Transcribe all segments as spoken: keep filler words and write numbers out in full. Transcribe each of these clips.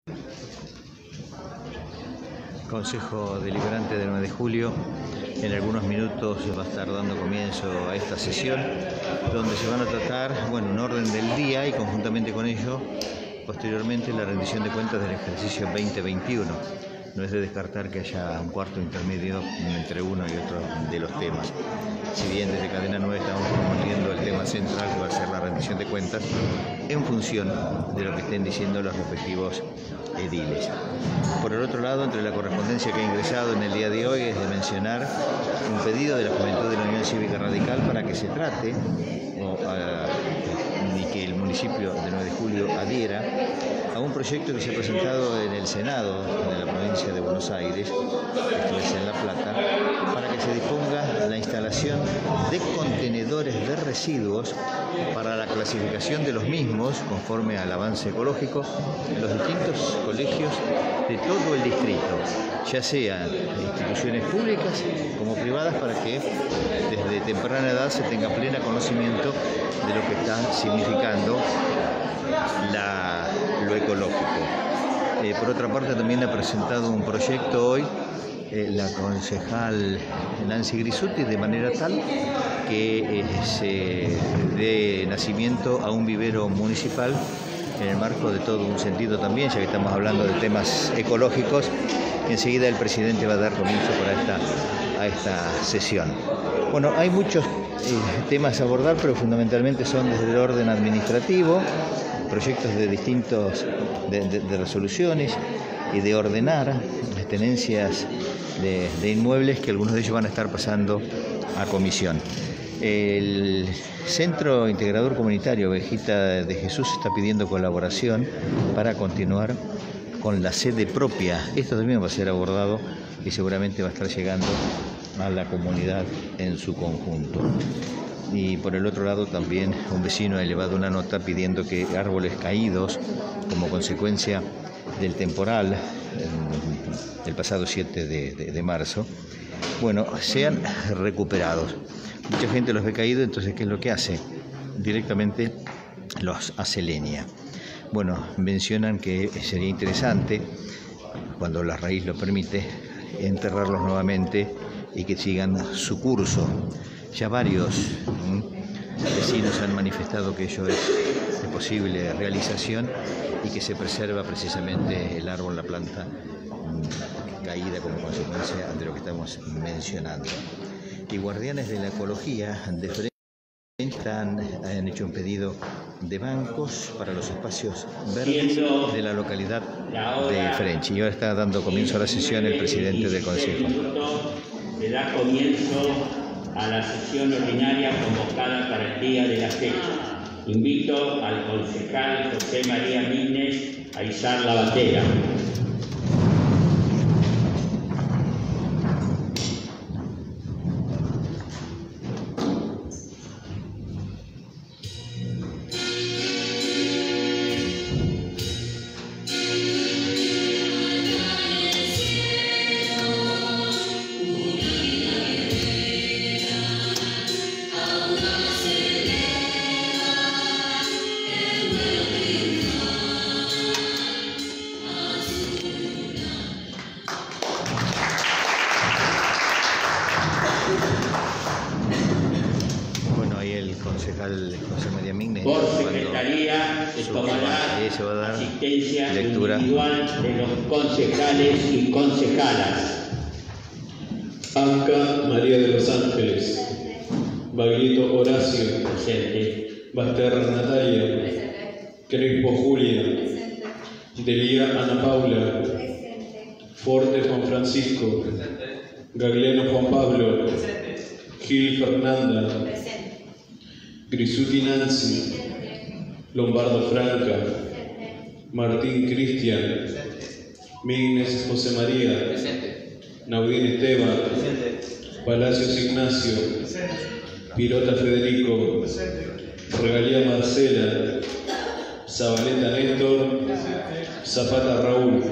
Consejo Deliberante del nueve de julio, en algunos minutos va a estar dando comienzo a esta sesión, donde se van a tratar, bueno, un orden del día y conjuntamente con ello, posteriormente la rendición de cuentas del ejercicio veinte veintiuno. No es de descartar que haya un cuarto intermedio entre uno y otro de los temas. Si bien desde Cadena nueve estamos promoviendo el tema central, que va a ser la rendición de cuentas, en función de lo que estén diciendo los respectivos ediles. Por el otro lado, entre la correspondencia que ha ingresado en el día de hoy es de mencionar un pedido de la Juventud de la Unión Cívica Radical para que se trate o, uh, y que el municipio de nueve de julio adhiera a un proyecto que se ha presentado en el Senado de la provincia de Buenos Aires, esto es en La Plata, para que se disponga la instalación de contenedores de residuos para la clasificación de los mismos, conforme al avance ecológico, en los distintos colegios de todo el distrito, ya sean instituciones públicas como privadas, para que desde temprana edad se tenga pleno conocimiento de lo que está significando la, lo ecológico. Eh, por otra parte, también ha presentado un proyecto hoy eh, la concejal Nancy Grisutti, de manera tal que eh, se dé nacimiento a un vivero municipal en el marco de todo un sentido también, ya que estamos hablando de temas ecológicos. Enseguida el presidente va a dar comienzo para esta, a esta sesión. Bueno, hay muchos eh, temas a abordar, pero fundamentalmente son desde el orden administrativo, proyectos de distintos de, de, de resoluciones y de ordenar las tenencias de, de inmuebles, que algunos de ellos van a estar pasando a comisión. El Centro Integrador Comunitario Ovejita de Jesús está pidiendo colaboración para continuar con la sede propia. Esto también va a ser abordado y seguramente va a estar llegando a la comunidad en su conjunto. Y por el otro lado también un vecino ha elevado una nota pidiendo que árboles caídos como consecuencia del temporal eh, del pasado siete de marzo, bueno, sean recuperados. Mucha gente los ve caídos, entonces ¿qué es lo que hace? Directamente los hace leña. Bueno, mencionan que sería interesante, cuando la raíz lo permite, enterrarlos nuevamente y que sigan su curso. Ya varios ¿m? vecinos han manifestado que ello es de posible realización y que se preserva precisamente el árbol, la planta ¿m? caída como consecuencia de lo que estamos mencionando. Y guardianes de la ecología de French han, han hecho un pedido de bancos para los espacios verdes de la localidad de French. Y ahora está dando comienzo a la sesión el presidente del Consejo. Se da comienzo a la sesión ordinaria convocada para el día de la fecha. Invito al concejal José María Mignes a izar la bandera. Concejal José María Mignes, por secretaría se tomará asistencia lectura individual de los concejales y concejalas. Anca María de los Ángeles, Baglietto Horacio, presente. Basterra Natalia, presente. Crespo Julia, presente. Delía Ana Paula, presente. Forte Juan Francisco, presente. Gagliano Juan Pablo, presente. Gil Fernanda, presente. Grisutti Nancy, Lombardo Franca, Martín Cristian, Mignes José María, Naudín Esteban, Palacios Ignacio, Pirota Federico, Regalía Marcela, Zabaleta Néstor, Zapata Raúl.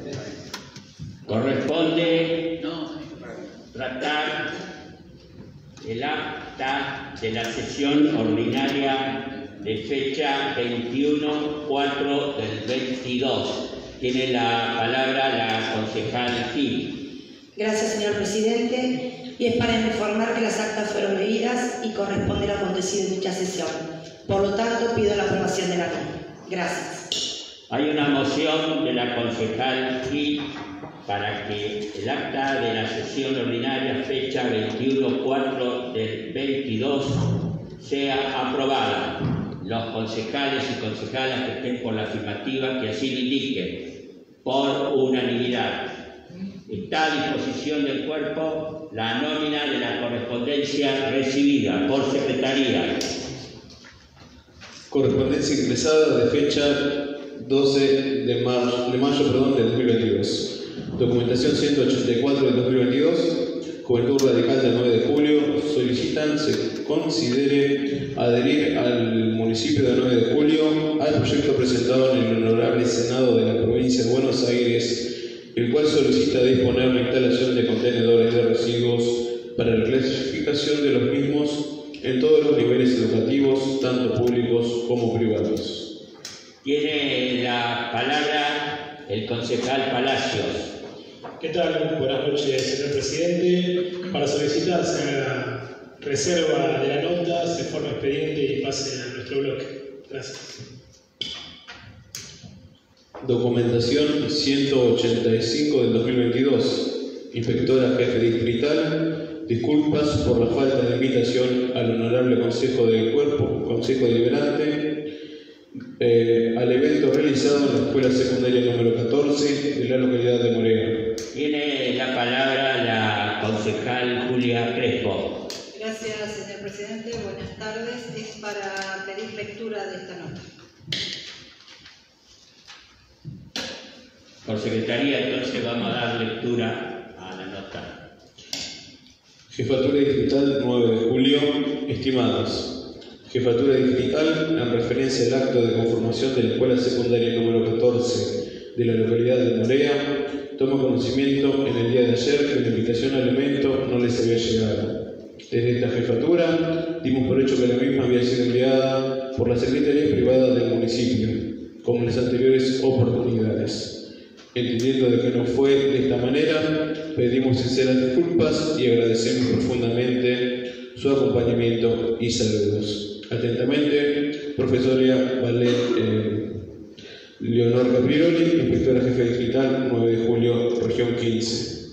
Corresponde tratar el acta de la sesión ordinaria de fecha veintiuno cuatro del veintidós. Tiene la palabra la concejal Gil. Gracias, señor presidente. Y es para informar que las actas fueron leídas y corresponde el acontecido en dicha sesión. Por lo tanto, pido la aprobación de la norma. Gracias. Hay una moción de la concejal Gil para que el acta de la sesión ordinaria fecha veintiuno cuatro del veintidós sea aprobada. Los concejales y concejalas que estén por la afirmativa que así lo indiquen, por unanimidad. Está a disposición del cuerpo la nómina de la correspondencia recibida por secretaría. Correspondencia ingresada de fecha doce de mayo, de mayo perdón, de dos mil veintidós. Documentación ciento ochenta y cuatro del dos mil veintidós. Juventud Radical del nueve de julio. Solicitan se considere adherir al municipio del nueve de julio al proyecto presentado en el Honorable Senado de la Provincia de Buenos Aires, el cual solicita disponer la instalación de contenedores de residuos para la clasificación de los mismos en todos los niveles educativos, tanto públicos como privados. Tiene la palabra el concejal Palacios. ¿Qué tal? Buenas noches, señor presidente. Para solicitar se haga reserva de la nota, se forme expediente y pase a nuestro bloque. Gracias. Documentación ciento ochenta y cinco del dos mil veintidós. Inspectora Jefe Distrital, disculpas por la falta de invitación al Honorable Consejo del Cuerpo, Consejo Deliberante, eh, al evento realizado en la Escuela Secundaria número catorce de la localidad de Moreno. Tiene la palabra la concejal Julia Crespo. Gracias, señor presidente. Buenas tardes. Es para pedir lectura de esta nota. Por secretaría, entonces vamos a dar lectura a la nota. Jefatura Distrital nueve de julio. Estimados. Jefatura Distrital, en referencia al acto de conformación de la Escuela Secundaria número catorce de la localidad de Morea, tomo conocimiento en el día de ayer que la invitación al evento no les había llegado. Desde esta jefatura dimos por hecho que la misma había sido enviada por la Secretaría Privada del municipio, como en las anteriores oportunidades. Entendiendo de que no fue de esta manera, pedimos sinceras disculpas y agradecemos profundamente su acompañamiento y saludos. Atentamente, profesora Valet eh, Leonor Capriroli, inspectora jefe distrital nueve de julio, región quince.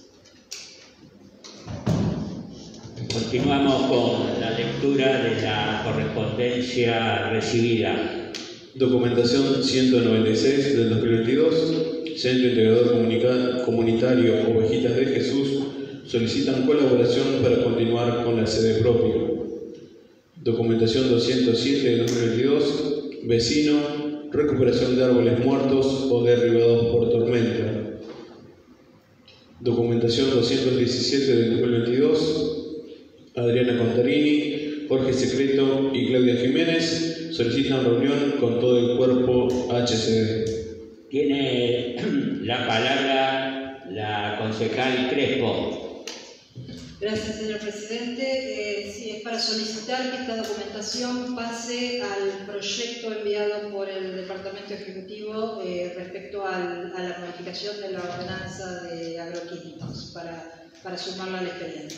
Continuamos con la lectura de la correspondencia recibida. Documentación ciento noventa y seis del dos mil veintidós. Centro Integrador Comunitario Ovejitas de Jesús solicitan colaboración para continuar con la sede propia. Documentación doscientos siete del dos mil veintidós. Vecino, recuperación de árboles muertos o derribados por tormenta. Documentación doscientos diecisiete del dos mil veintidós. Adriana Contarini, Jorge Secreto y Claudia Jiménez solicitan reunión con todo el cuerpo H C D. Tiene la palabra la concejal Crespo. Gracias, señor presidente. Eh, sí, es para solicitar que esta documentación pase al proyecto enviado por el Departamento Ejecutivo eh, respecto al, a la modificación de la ordenanza de agroquímicos para, para sumarla al expediente.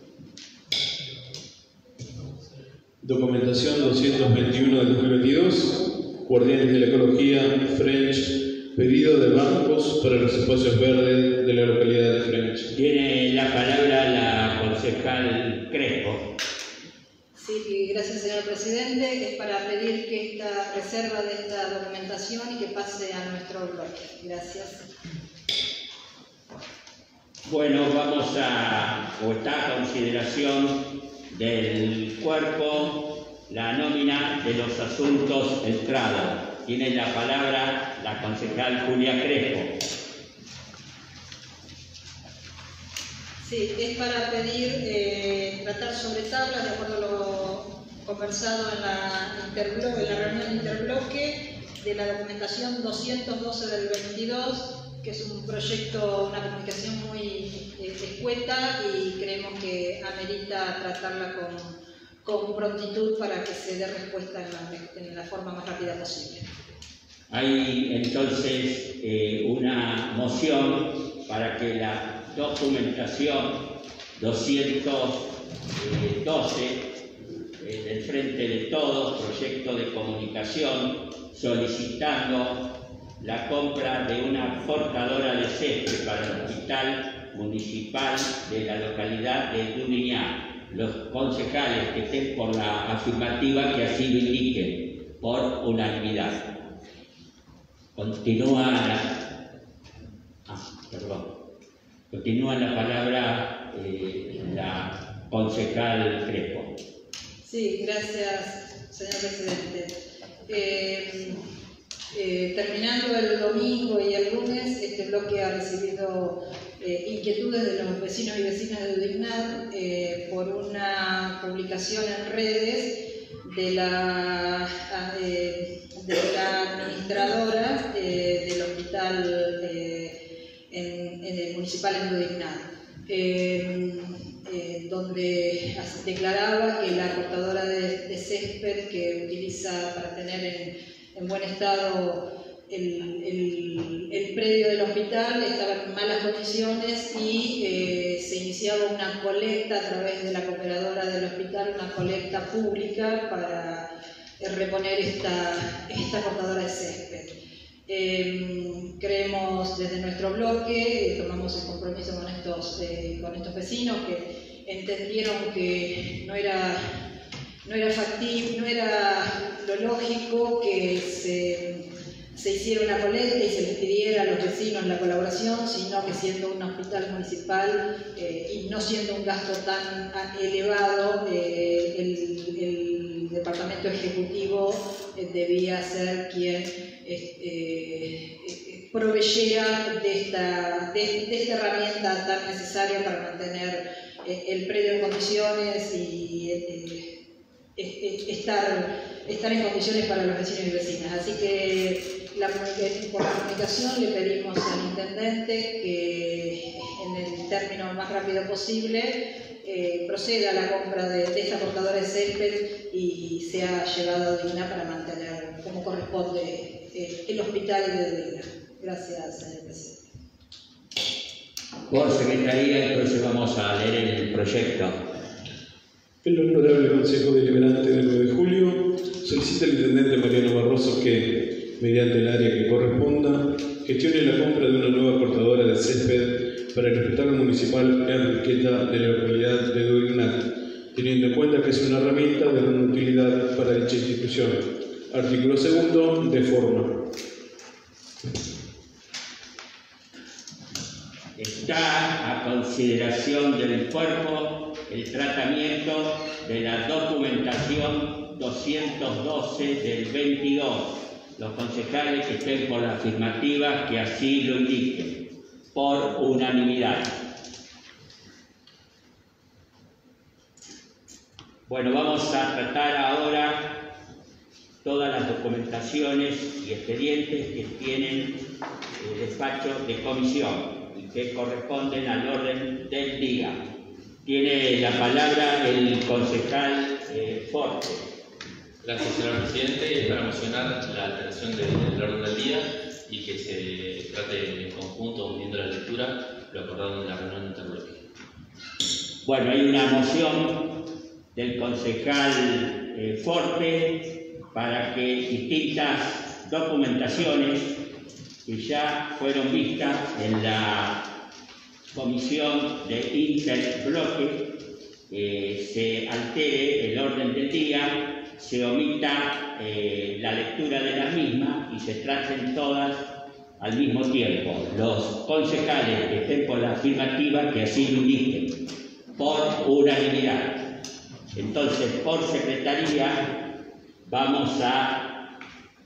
Documentación doscientos veintiuno del dos mil veintidós. Guardianes de la Ecología, French. Pedido de bancos para los espacios verdes de la localidad de French. Tiene la palabra la concejal Crespo. Sí, gracias, señor presidente. Es para pedir que esta reserva de esta documentación y que pase a nuestro bloque. Gracias. Bueno, vamos a votar a consideración del cuerpo la nómina de los asuntos entrados. Tiene la palabra la concejal Julia Crespo. Sí, es para pedir eh, tratar sobre tablas, de acuerdo a lo conversado en la, interblo en la reunión interbloque, de la documentación doscientos doce del veintidós, que es un proyecto, una comunicación muy eh, escueta y creemos que amerita tratarla con... con prontitud para que se dé respuesta en la, en la forma más rápida posible. Hay entonces eh, una moción para que la documentación doscientos doce eh, del Frente de Todos, proyecto de comunicación, solicitando la compra de una cortadora de césped para el Hospital Municipal de la localidad de Dubiñá. Los concejales que estén por la afirmativa que así lo indiquen, por unanimidad. Continúa la... Ah, perdón. Continúa la palabra eh, la concejal Crespo. Sí, gracias, señor presidente. Eh, eh, terminando el domingo y el lunes, este bloque ha recibido eh, inquietudes de los vecinos y vecinas de Dudignat eh, por una publicación en redes de la, eh, de la administradora eh, del hospital eh, en, en el municipal en Dudignat, eh, eh, donde declaraba que la cortadora de, de césped que utiliza para tener en, en buen estado el, el, el predio del hospital estaba en malas condiciones y eh, se iniciaba una colecta a través de la cooperadora del hospital, una colecta pública para eh, reponer esta, esta cortadora de césped. Eh, creemos desde nuestro bloque, eh, tomamos el compromiso con estos, eh, con estos vecinos que entendieron que no era, no era factible, no era lo lógico que se, se hiciera una colecta y se les pidiera a los vecinos la colaboración, sino que siendo un hospital municipal eh, y no siendo un gasto tan elevado, eh, el, el departamento ejecutivo eh, debía ser quien Eh, eh, proveyera de esta, de, de esta herramienta tan necesaria para mantener eh, el predio en condiciones y eh, eh, estar, estar en condiciones para los vecinos y vecinas. Así que la, por la comunicación le pedimos al intendente que en el término más rápido posible eh, proceda a la compra de, de esta cortadora de césped y sea llevada a Dudignat para mantener como corresponde el hospital de Dudignat. Gracias, señor presidente. Por secretaría, entonces vamos a leer el proyecto. El Honorable Consejo Deliberante del nueve de julio solicita al Intendente Mariano Barroso que, mediante el área que corresponda, gestione la compra de una nueva cortadora de césped para el Hospital Municipal Enriqueta de la localidad de Dudignat, teniendo en cuenta que es una herramienta de gran utilidad para dicha institución. Artículo segundo, de forma. Está a consideración del cuerpo el tratamiento de la documentación doscientos doce del veintidós. Los concejales que estén por la afirmativa que así lo indiquen, por unanimidad. Bueno, vamos a tratar ahora todas las documentaciones y expedientes que tienen el despacho de comisión y que corresponden al orden del día. Tiene la palabra el concejal eh, Forte. Gracias, señor presidente. Es para mocionar la alteración del orden del día y que se trate en conjunto, uniendo la lectura, lo acordado en la reunión interbloque. Bueno, hay una moción del concejal eh, Forte para que distintas documentaciones que ya fueron vistas en la comisión de interbloque eh, se altere el orden del día, se omita eh, la lectura de las mismas y se traten todas al mismo tiempo. Los concejales que estén por la afirmativa que así lo indiquen, por unanimidad. Entonces, por secretaría, vamos a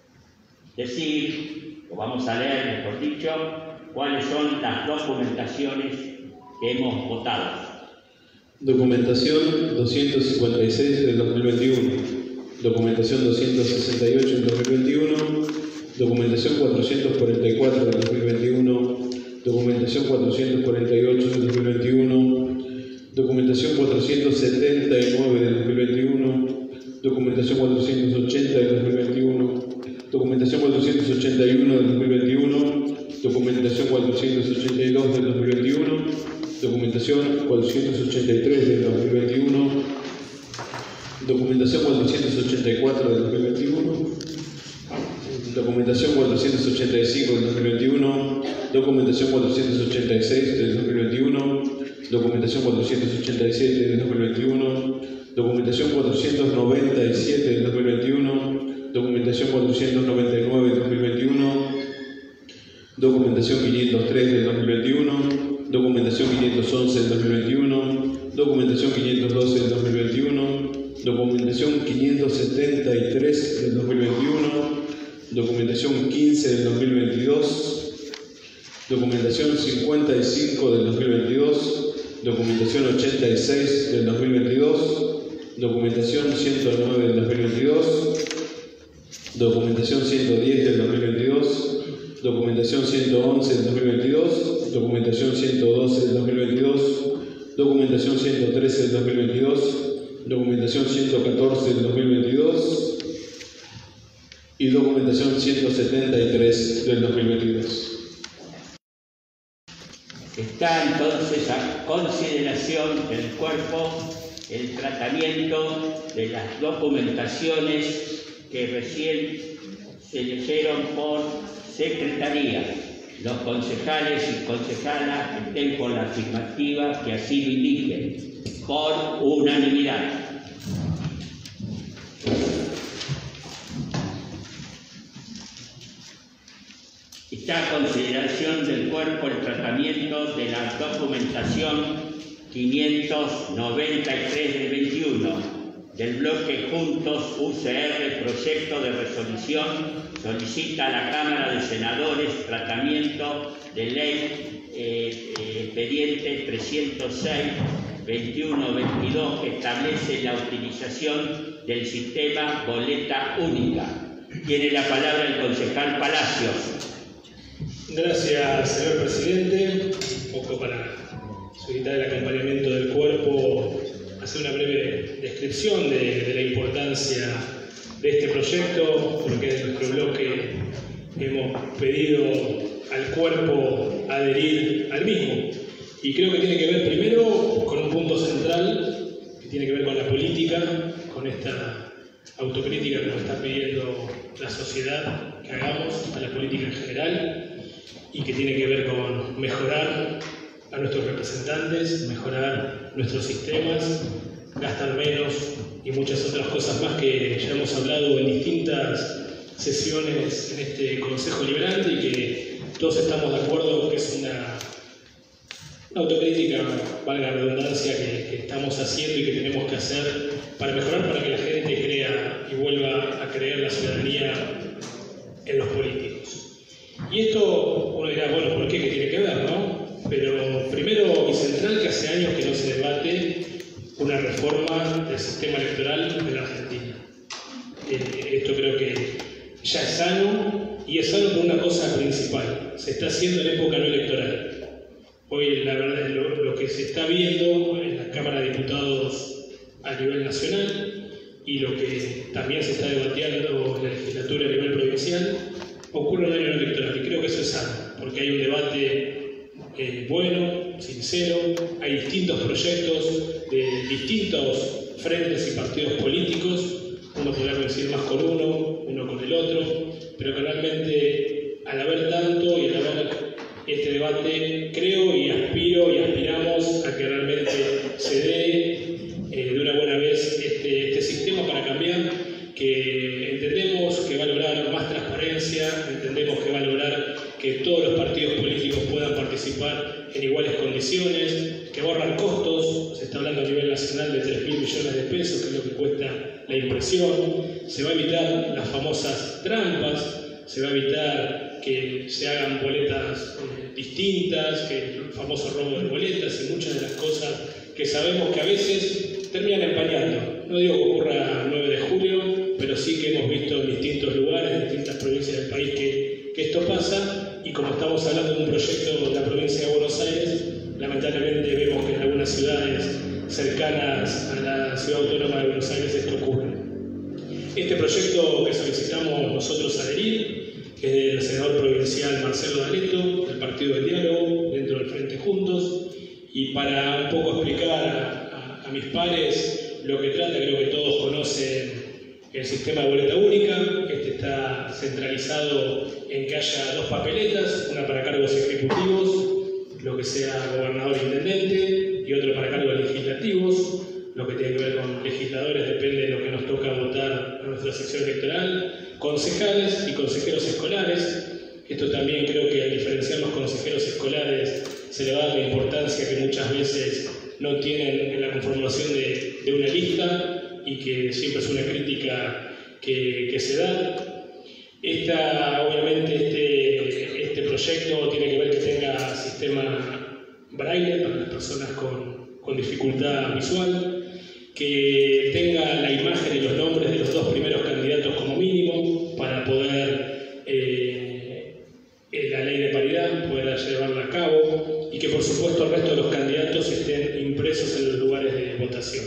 decir, o vamos a leer, mejor dicho, cuáles son las documentaciones que hemos votado. Documentación doscientos cincuenta y seis del dos mil veintiuno, documentación doscientos sesenta y ocho del dos mil veintiuno, documentación cuatrocientos cuarenta y cuatro del dos mil veintiuno, documentación cuatrocientos cuarenta y ocho del dos mil veintiuno, documentación cuatrocientos setenta y nueve del dos mil veintiuno, documentación cuatrocientos ochenta del dos mil veintiuno, documentación cuatrocientos ochenta y uno del dos mil veintiuno, documentación cuatrocientos ochenta y dos del dos mil veintiuno, documentación cuatrocientos ochenta y tres del dos mil veintiuno, documentación cuatrocientos ochenta y cuatro del dos mil veintiuno, documentación cuatrocientos ochenta y cinco del dos mil veintiuno, documentación cuatrocientos ochenta y seis del dos mil veintiuno, documentación cuatrocientos ochenta y siete del dos mil veintiuno, documentación cuatrocientos noventa y siete del dos mil veintiuno, documentación cuatrocientos noventa y nueve del dos mil veintiuno, documentación quinientos tres del dos mil veintiuno, documentación quinientos once del dos mil veintiuno, documentación quinientos doce del dos mil veintiuno, documentación quinientos setenta y tres del dos mil veintiuno, documentación quince del dos mil veintidós, documentación cincuenta y cinco del dos mil veintidós, documentación ochenta y seis del dos mil veintidós, documentación ciento nueve del dos mil veintidós, documentación ciento diez del dos mil veintidós, documentación ciento once del dos mil veintidós, documentación ciento doce del dos mil veintidós, documentación ciento trece del dos mil veintidós, documentación ciento catorce del dos mil veintidós y documentación ciento setenta y tres del dos mil veintidós. Está entonces a consideración del cuerpo el tratamiento de las documentaciones que recién se leyeron por secretaría. Los concejales y concejalas estén con la afirmativa que así lo indiquen, por unanimidad. Está a consideración del cuerpo el tratamiento de la documentación quinientos noventa y tres del veintiuno del bloque Juntos U C R, proyecto de resolución, solicita a la Cámara de Senadores tratamiento de ley eh, eh, expediente trescientos seis veintiuno veintidós que establece la utilización del sistema boleta única. Tiene la palabra el concejal Palacios. Gracias, señor presidente. Un poco para solicitar el acompañamiento del cuerpo, hacer una breve descripción de, de la importancia de este proyecto, porque desde nuestro bloque hemos pedido al cuerpo adherir al mismo. Y creo que tiene que ver primero con un punto central, que tiene que ver con la política, con esta autocrítica que nos está pidiendo la sociedad que hagamos a la política en general, y que tiene que ver con mejorar a nuestros representantes, mejorar nuestros sistemas, gastar menos y muchas otras cosas más que ya hemos hablado en distintas sesiones en este Consejo Liberante y que todos estamos de acuerdo que es una, una autocrítica, valga la redundancia, que, que estamos haciendo y que tenemos que hacer para mejorar, para que la gente crea y vuelva a creer la ciudadanía en los políticos. Y esto, uno dirá, bueno, ¿por qué? ¿Qué tiene que ver, no? Pero primero y central, que hace años que no se debate una reforma del sistema electoral en la Argentina. Eh, esto creo que ya es sano, y es sano por una cosa principal. Se está haciendo en época no electoral. Hoy, la verdad, lo, lo que se está viendo en la Cámara de Diputados a nivel nacional y lo que también se está debatiendo en la legislatura a nivel provincial ocurre en el año electoral, y creo que eso es sano, porque hay un debate eh, bueno, sincero, hay distintos proyectos de distintos frentes y partidos políticos, uno podrá coincidir más con uno, uno con el otro, pero que realmente al haber tanto y al haber este debate, creo y aspiro y aspiramos a que realmente se dé eh, de una buena vez este, este sistema para cambiar, que entendemos que va a lograr más transparencia, entendemos que va a lograr que todos los partidos políticos puedan participar en iguales condiciones, que va a ahorrar costos, se está hablando a nivel nacional de tres mil millones de pesos, que es lo que cuesta la impresión, se va a evitar las famosas trampas, se va a evitar que se hagan boletas eh, distintas, que el famoso robo de boletas y muchas de las cosas que sabemos que a veces terminan empañando. No digo que ocurra el nueve de julio, pero sí que hemos visto en distintos lugares, en distintas provincias del país que, que esto pasa, y como estamos hablando de un proyecto de la provincia de Buenos Aires, lamentablemente vemos que en algunas ciudades cercanas a la ciudad autónoma de Buenos Aires esto ocurre. Este proyecto que solicitamos nosotros adherir que es del senador provincial Marcelo D'Aleto, del Partido del Diálogo, dentro del Frente Juntos, y para un poco explicar a, a, a mis pares lo que trata, creo que todos conocen el sistema de boleta única. Este está centralizado en que haya dos papeletas, una para cargos ejecutivos, lo que sea gobernador e intendente, y otro para cargos legislativos, lo que tiene que ver con legisladores depende de lo que nos toca votar en nuestra sección electoral, concejales y consejeros escolares. Esto también creo que al diferenciar los consejeros escolares se le da la importancia que muchas veces no tienen en la conformación de, de una lista y que siempre es una crítica que, que se da. Esta, obviamente este, este proyecto tiene que ver que tenga sistema braille para las personas con, con dificultad visual, que tenga la imagen y los nombres de los dos primeros candidatos como mínimo para poder eh, la ley de paridad poder llevarla a cabo, y que por supuesto el resto de los candidatos estén impresos en los lugares de votación.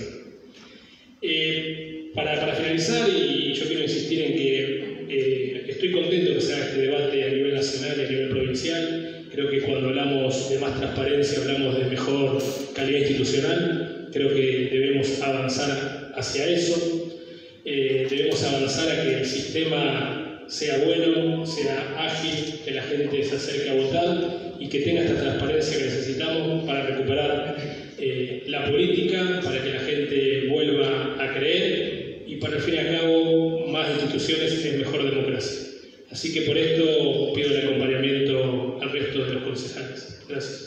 Eh, para, para finalizar, y yo quiero insistir en que eh, estoy contento que se haga este debate a nivel nacional y a nivel provincial. Creo que cuando hablamos de más transparencia hablamos de mejor calidad institucional. Creo que debemos avanzar hacia eso. Eh, debemos avanzar a que el sistema sea bueno, sea ágil, que la gente se acerque a votar y que tenga esta transparencia que necesitamos para recuperar eh, la política, para que la gente vuelva a creer y para, al fin y al cabo, más instituciones en mejor democracia. Así que por esto pido el acompañamiento al resto de los concejales. Gracias.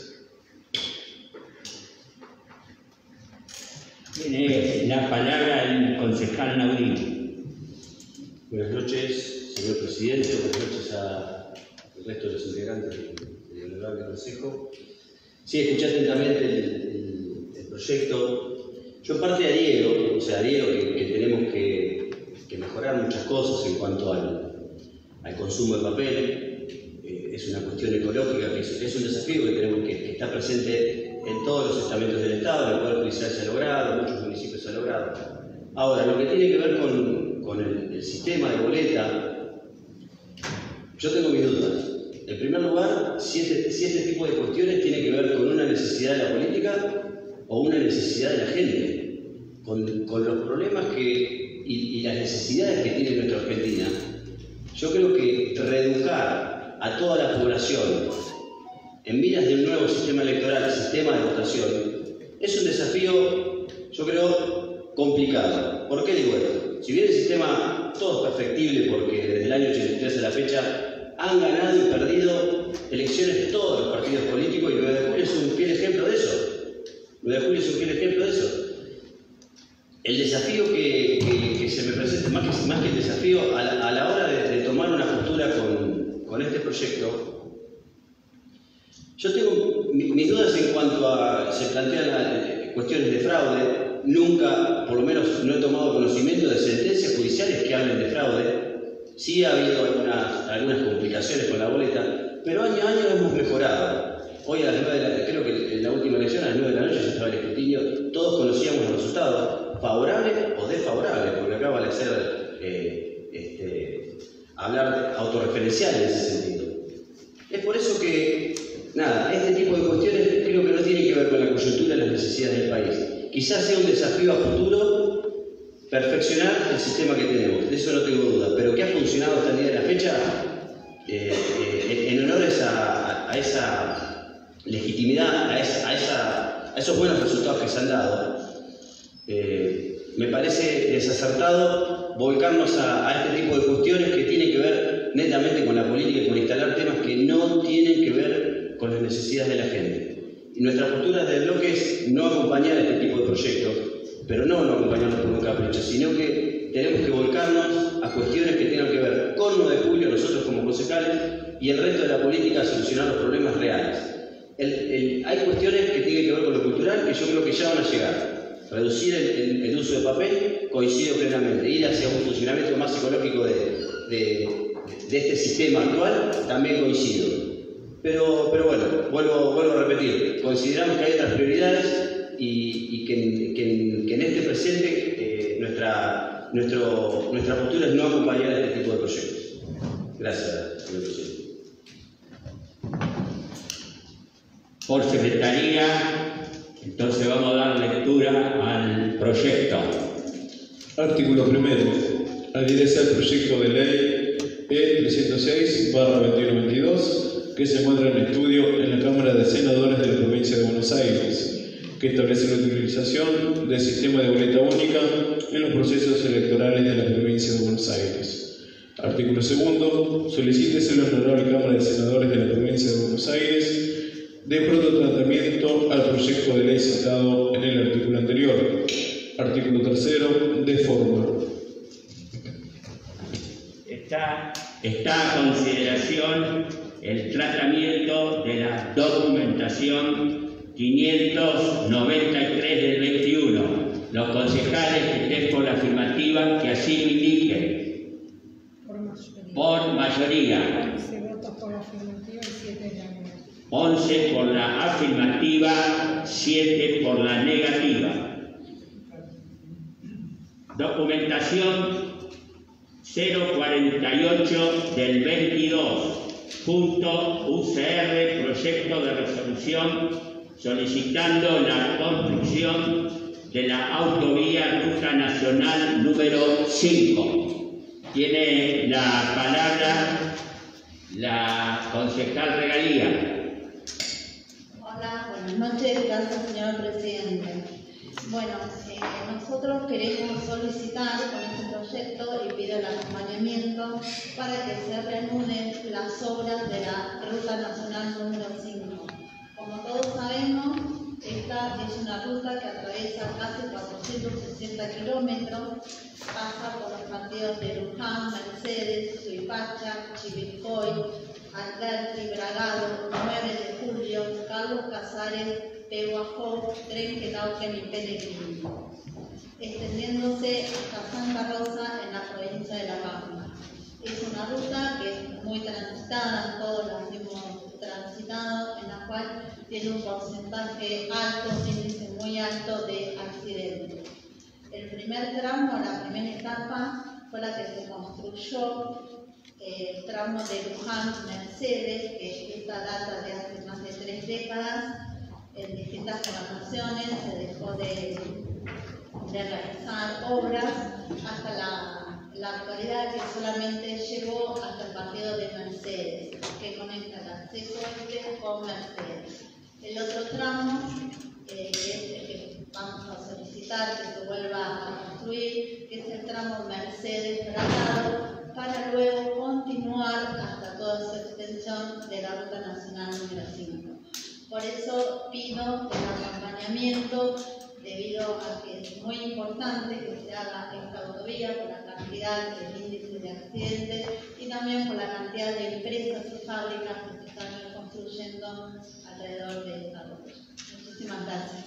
Tiene la palabra el concejal Naudín. Buenas noches, señor presidente. Buenas noches al resto de los integrantes del honorable consejo. Sí, escuché atentamente el, el, el proyecto. Yo en parte adhiero, o sea, adhiero que, que tenemos que, que mejorar muchas cosas en cuanto al, al consumo de papel. Eh, es una cuestión ecológica, que es, es un desafío que tenemos que, que está presente en todos los estamentos del Estado. En el Poder Judicial se ha logrado, en muchos municipios se ha logrado. Ahora, lo que tiene que ver con, con el, el sistema de boleta, yo tengo mis dudas. En primer lugar, si este, si este tipo de cuestiones tiene que ver con una necesidad de la política o una necesidad de la gente, con, con los problemas que, y, y las necesidades que tiene nuestra Argentina. Yo creo que reeducar a toda la población en miras de un nuevo sistema electoral, sistema de votación, es un desafío, yo creo, complicado. ¿Por qué digo esto? Si bien el sistema todo es perfectible, porque desde el año ochenta y tres a la fecha han ganado y perdido elecciones todos los partidos políticos, y nueve de julio es un fiel ejemplo de eso. nueve de julio es un fiel ejemplo de eso. El desafío que, que, que se me presenta, más que, más que el desafío, a la, a la hora de, de tomar una postura con, con este proyecto, yo tengo mis dudas en cuanto a, se plantean la, cuestiones de fraude. Nunca, por lo menos no he tomado conocimiento de sentencias judiciales que hablen de fraude. Sí ha habido algunas, algunas complicaciones con la boleta, pero año a año hemos mejorado. Hoy a las nueve de la, creo que en la última elección a las nueve de la noche ya estaba el escrutinio, todos conocíamos los resultados, favorable o desfavorable, porque acaba de ser eh, este, hablar de autorreferencial en ese sentido. Es por eso que nada, este tipo de cuestiones creo que no tienen que ver con la coyuntura y las necesidades del país. Quizás sea un desafío a futuro perfeccionar el sistema que tenemos, de eso no tengo duda, pero que ha funcionado hasta el día de la fecha, eh, eh, en honor a esa, a esa legitimidad, a, esa, a, esa, a esos buenos resultados que se han dado, eh, me parece desacertado volcarnos a, a este tipo de cuestiones que tienen que ver netamente con la política y con instalar temas que no tienen que ver con las necesidades de la gente. Y nuestra postura del bloque es no acompañar este tipo de proyectos, pero no no acompañarnos por un capricho, sino que tenemos que volcarnos a cuestiones que tengan que ver con nueve de julio, nosotros como concejales, y el resto de la política a solucionar los problemas reales. El, el, hay cuestiones que tienen que ver con lo cultural que yo creo que ya van a llegar. Reducir el, el, el uso de papel, coincido plenamente. Ir hacia un funcionamiento más psicológico de, de, de este sistema actual, también coincido. Pero, pero bueno, vuelvo, vuelvo a repetir, consideramos que hay otras prioridades y, y que, que, que en este presente eh, nuestra, nuestro, nuestra postura es no acompañar este tipo de proyectos. Gracias, señor presidente. Por secretaría, entonces vamos a dar lectura al proyecto. Artículo primero. Adhiere al proyecto de ley E trescientos seis barra veintiuno veintidós, que se encuentra en estudio en la Cámara de Senadores de la Provincia de Buenos Aires, que establece la utilización del sistema de boleta única en los procesos electorales de la Provincia de Buenos Aires. Artículo segundo. Solicítese a la Honorable Cámara de Senadores de la Provincia de Buenos Aires de pronto tratamiento al proyecto de ley citado en el artículo anterior. Artículo tercero. De forma. Está, está a consideración el tratamiento de la documentación quinientos noventa y tres del veintiuno. Los concejales que estén por la afirmativa que así lo indiquen. Por mayoría. once votos por la afirmativa y siete en la negativa. once por la afirmativa, siete por la negativa. Documentación cero cuarenta y ocho del veintidós. Punto U C R, proyecto de resolución solicitando la construcción de la autovía Ruta Nacional número cinco. Tiene la palabra la concejal Regalía. Hola, buenas noches, gracias señor presidente. Bueno, eh, nosotros queremos solicitar con este proyecto y pido el acompañamiento para que se reanuden las obras de la Ruta Nacional número cinco. Como todos sabemos, esta es una ruta que atraviesa casi cuatrocientos sesenta kilómetros, pasa por los partidos de Luján, Mercedes, Suipacha, Chivilcoy, Alberti, Bragado, nueve de julio, Carlos Casares, Pehuajó, Trenquelauquen y Pellegrini, extendiéndose hasta Santa Rosa en la provincia de La Pampa. Es una ruta que es muy transitada, todos la hemos transitado, en la cual tiene un porcentaje alto, un índice muy alto de accidentes. El primer tramo, la primera etapa, fue la que se construyó, eh, el tramo de Luján Mercedes, que esta data de hace más de tres décadas. En distintas programaciones se dejó de, de realizar obras hasta la, la actualidad, que solamente llegó hasta el partido de Mercedes, que conecta el acceso este con Mercedes. El otro tramo, eh, que es el que vamos a solicitar que se vuelva a construir, que es el tramo Mercedes-Bragado, para luego continuar hasta toda su extensión de la Ruta Nacional número cinco. Por eso pido el acompañamiento, debido a que es muy importante que se haga esta autovía por la cantidad de índices de accidentes y también por la cantidad de empresas y fábricas que se están construyendo alrededor de esta ruta. Muchísimas gracias.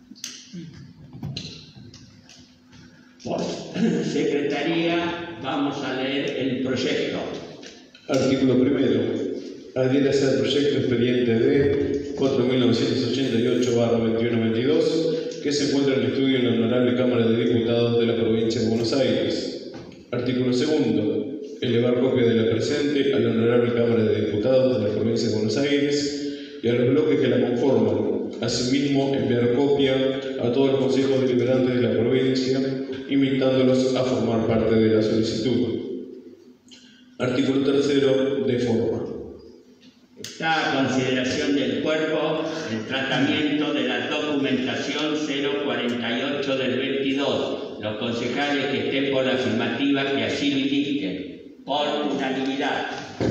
Por secretaría vamos a leer el proyecto. Artículo primero. Adhiere al proyecto expediente D cuatro mil novecientos ochenta y ocho barra veintiuno veintidós, que se encuentra en estudio en la Honorable Cámara de Diputados de la Provincia de Buenos Aires. Artículo segundo. Elevar copia de la presente a la Honorable Cámara de Diputados de la Provincia de Buenos Aires y a los bloques que la conforman. Asimismo, enviar copia a todos los consejos deliberantes de la provincia, invitándolos a formar parte de la solicitud. Artículo tercero. De forma. Está a consideración del cuerpo el tratamiento de la documentación cero cuarenta y ocho del veintidós. Los concejales que estén por la afirmativa que así lo indiquen, por unanimidad.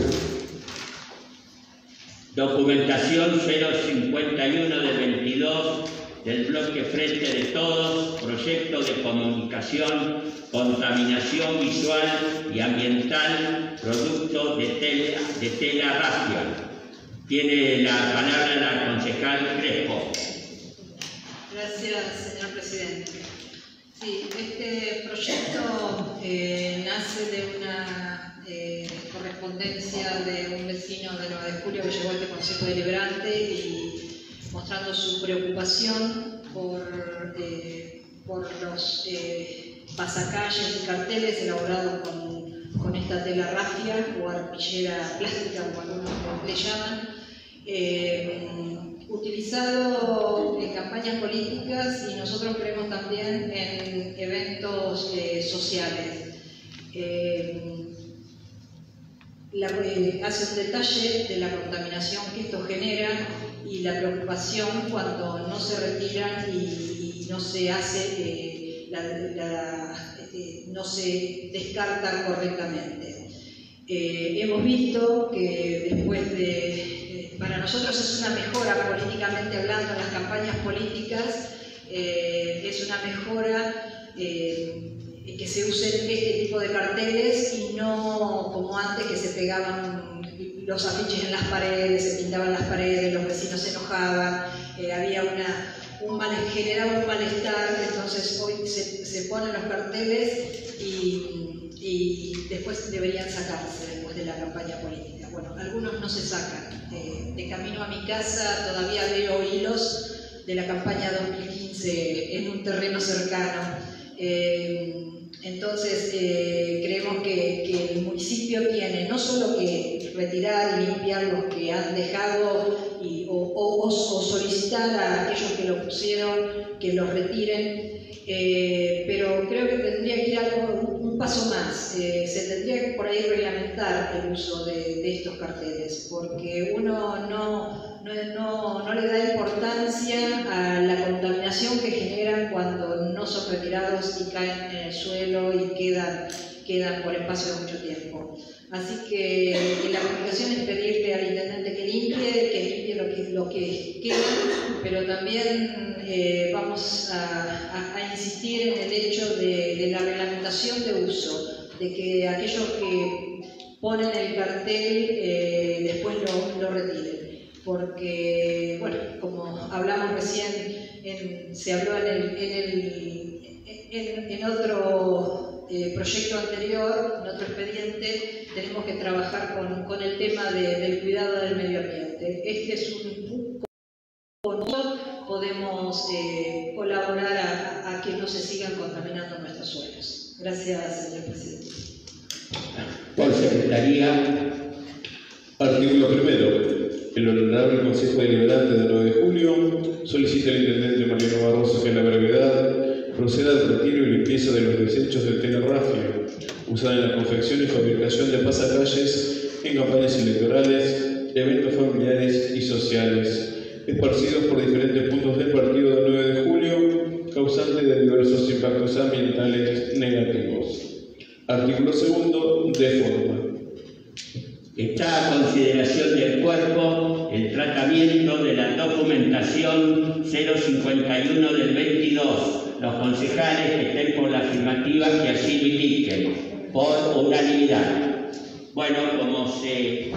Documentación cero cincuenta y uno del veintidós del bloque Frente de Todos, proyecto de comunicación, contaminación visual y ambiental, producto de tela, de tela rafia. Tiene la palabra la concejal Crespo. Gracias, señor presidente. Sí, este proyecto eh, nace de una eh, correspondencia de un vecino de nueve de julio que llegó a este Consejo Deliberante y mostrando su preocupación por, eh, por los eh, pasacalles y carteles elaborados con, con esta tela rafia o arpillera plástica, como algunos le llaman, eh, utilizado en campañas políticas y nosotros creemos también en eventos eh, sociales. Eh, la, eh, hace un detalle de la contaminación que esto genera y la preocupación cuando no se retiran y, y no se hace, eh, la, la, eh, no se descarta correctamente. Eh, hemos visto que después de, para nosotros es una mejora políticamente hablando en las campañas políticas, eh, es una mejora eh, que se usen este tipo de carteles y no como antes que se pegaban los afiches en las paredes, se pintaban las paredes, los vecinos se enojaban, eh, había una, un mal, generaba un malestar, entonces hoy se, se ponen los carteles y, y después deberían sacarse después de la campaña política. Bueno, algunos no se sacan. Eh, de camino a mi casa todavía veo hilos de la campaña dos mil quince en un terreno cercano. Eh, entonces eh, creemos que, que el municipio tiene no solo que retirar y limpiar los que han dejado y, o, o, o solicitar a aquellos que lo pusieron que los retiren, eh, pero creo que tendría que ir algo, un paso más. Eh, se tendría que por ahí reglamentar el uso de, de estos carteles, porque uno no, no, no, no le da importancia a la contaminación que generan cuando no son retirados y caen en el suelo y quedan, quedan por espacio de mucho tiempo. Así que, que la comunicación es pedirle al intendente que limpie, que limpie lo que, lo que queda, pero también eh, vamos a, a, a insistir en el hecho de, de la reglamentación de uso, de que aquellos que ponen el cartel eh, después lo, lo retiren. Porque, bueno, como hablamos recién, en, se habló en, el, en, el, en, en otro eh, proyecto anterior, en otro expediente, tenemos que trabajar con, con el tema de, del cuidado del medio ambiente. Este es un punto, podemos eh, colaborar a, a que no se sigan contaminando nuestros suelos. Gracias, señor presidente. Por secretaría. Artículo primero. El Honorable Consejo Deliberante del nueve de julio solicita al Intendente Mariano Barroso que en la brevedad proceda al retiro y limpieza de los desechos de tela rafia usada en la confección y fabricación de pasacalles en campañas electorales, eventos familiares y sociales, esparcidos por diferentes puntos del partido del nueve de julio, causante de diversos impactos ambientales negativos. Artículo segundo, de forma. Está a consideración del cuerpo el tratamiento de la documentación cero cincuenta y uno del veintidós. Los concejales que estén por la afirmativa que así lo indiquen, por unanimidad. Bueno, como se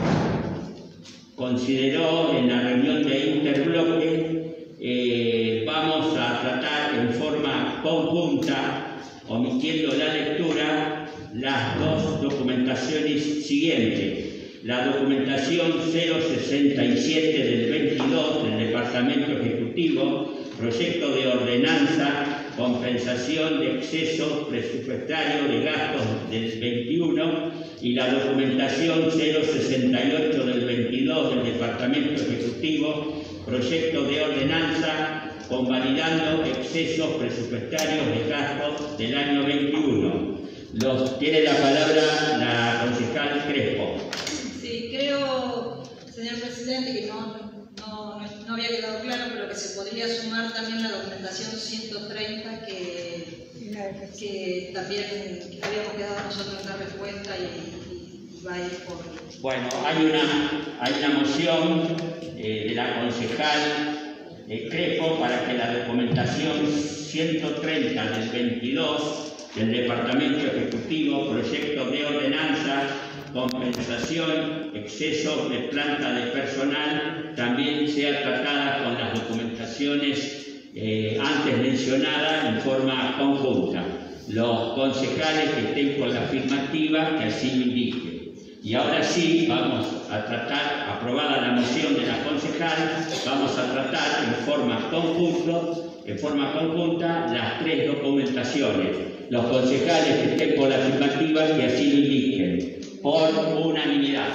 consideró en la reunión de interbloque, eh, vamos a tratar en forma conjunta, omitiendo la lectura, las dos documentaciones siguientes. La documentación cero sesenta y siete del veintidós del Departamento Ejecutivo, proyecto de ordenanza, compensación de excesos presupuestarios de gastos del veintiuno, y la documentación cero sesenta y ocho del veintidós del Departamento Ejecutivo, proyecto de ordenanza convalidando excesos presupuestarios de gastos del año veintiuno. Los, tiene la palabra la concejal Crespo. Sí, creo, señor presidente, que no, no, no había quedado claro, pero que se podría sumar también la documentación ciento treinta que, que también habíamos quedado nosotros en la respuesta y, y va a ir por... Bueno, hay una, hay una moción eh, de la concejal eh, Crespo para que la documentación ciento treinta del veintidós del Departamento Ejecutivo, proyecto de ordenanza, compensación, exceso de planta de personal, también sea tratada con las documentaciones eh, antes mencionadas en forma conjunta. Los concejales que estén con la afirmativa, que así lo indiquen. Y ahora sí, vamos a tratar, aprobada la moción de la concejal, vamos a tratar en forma conjunta, en forma conjunta las tres documentaciones. Los concejales que estén por la afirmativa que así lo indiquen, por unanimidad.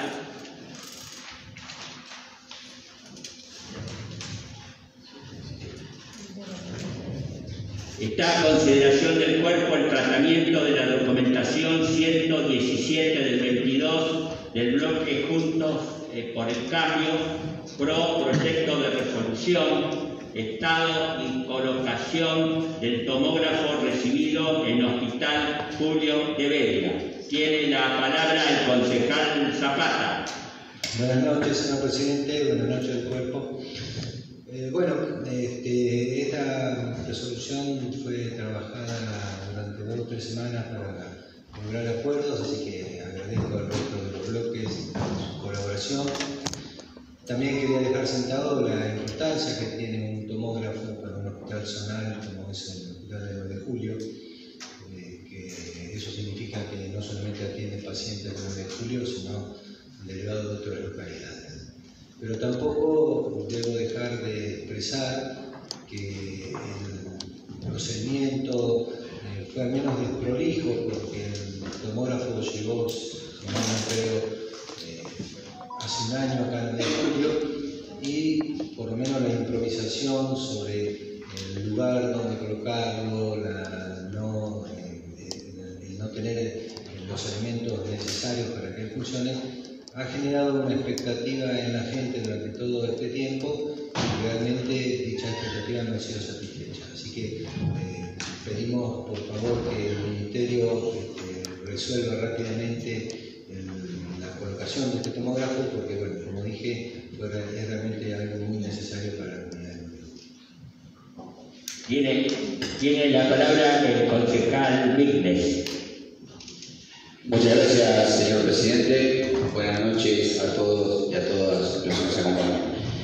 Está a consideración del cuerpo el tratamiento de la documentación ciento diecisiete del veintidós del bloque Juntos eh, por el Cambio, pro proyecto de resolución, estado y colocación del tomógrafo recibido en Hospital Julio de Bedia. Tiene la palabra el concejal Zapata. Buenas noches, señor presidente. Buenas noches al cuerpo. Eh, bueno, este, esta resolución fue trabajada durante dos o tres semanas para lograr acuerdos, así que agradezco al resto de los bloques su colaboración. También quería dejar sentado la importancia que tiene un tomógrafo para un hospital zonal como es el Hospital de nueve de Julio, eh, que eso significa que no solamente atiende pacientes de nueve de Julio, sino derivados de otras localidades. Pero tampoco debo dejar de expresar que el procedimiento eh, fue al menos desprolijo, porque el tomógrafo llegó, si no me creo, eh, hace un año acá en el Julio, y por lo menos la improvisación sobre el lugar donde colocarlo, la no, eh, el no tener los elementos necesarios para que funcione, ha generado una expectativa en la gente durante todo este tiempo y realmente dicha expectativa no ha sido satisfecha. Así que eh, pedimos por favor que el Ministerio este, resuelva rápidamente el, la colocación de este tomógrafo, porque bueno, como dije, es realmente algo muy necesario para la comunidad de Nueva. Tiene, tiene la palabra el concejal Mignes. Muchas gracias, señor presidente. Buenas noches a todos y a todas los que nos acompañan.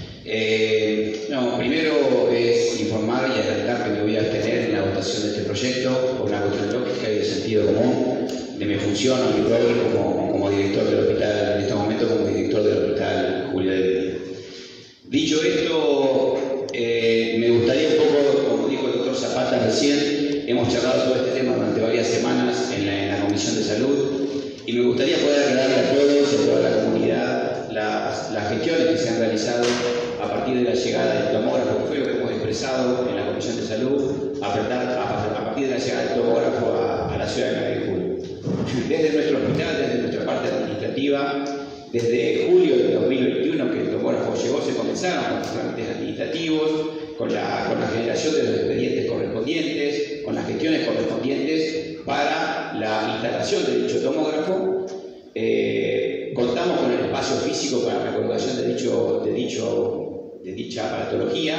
Eh, no, primero es informar y adelantar que me voy a abstener en la votación de este proyecto por una cuestión lógica y de sentido común de mi función o mi rol como, como director del hospital, en este momento como director del hospital Julio de Bedia. Dicho esto, eh, me gustaría un poco, como dijo el doctor Zapata recién, hemos charlado todo este tema durante varias semanas en la, en la Comisión de Salud. Y me gustaría poder aclararle a todos y a toda la comunidad las, las gestiones que se han realizado a partir de la llegada del tomógrafo, que fue lo que hemos expresado en la Comisión de Salud, a, apretar, a, a partir de la llegada del tomógrafo a, a la ciudad de nueve de Julio. Desde nuestro hospital, desde nuestra parte administrativa, desde julio de dos mil veintiuno que el tomógrafo llegó, se comenzaron con los trámites administrativos, con la, con la generación de los expedientes correspondientes, con las gestiones correspondientes para la instalación de dicho tomógrafo. Eh, contamos con el espacio físico para la colocación de, dicho, de, dicho, de dicha aparatología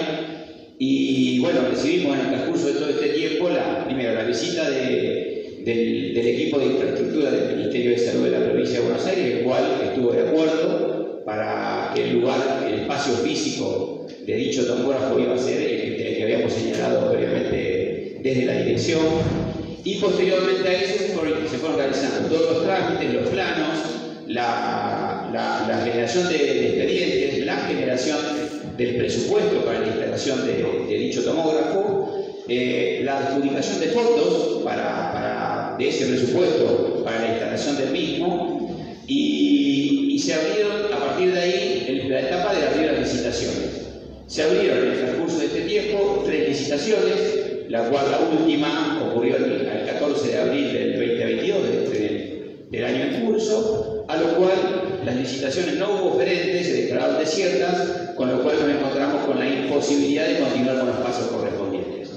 y bueno, recibimos en el transcurso de todo este tiempo la, primero la visita de, del, del equipo de infraestructura del Ministerio de Salud de la provincia de Buenos Aires, el cual estuvo de acuerdo para que el lugar, el espacio físico de dicho tomógrafo iba a ser el que, el que habíamos señalado previamente desde la dirección. Y posteriormente a eso se fueron, se fueron realizando todos los trámites, los planos, la, la, la generación de, de expedientes, la generación del presupuesto para la instalación de, de dicho tomógrafo, eh, la adjudicación de fondos para, para, de ese presupuesto para la instalación del mismo y, y se abrieron a partir de ahí el, la etapa de abrir las licitaciones. Se abrieron en el transcurso de este tiempo tres licitaciones, la cual la última ocurrió el, el catorce de abril del veinte veintidós, del, del año en curso, a lo cual las licitaciones no hubo oferentes, se declararon desiertas, con lo cual nos encontramos con la imposibilidad de continuar con los pasos correspondientes.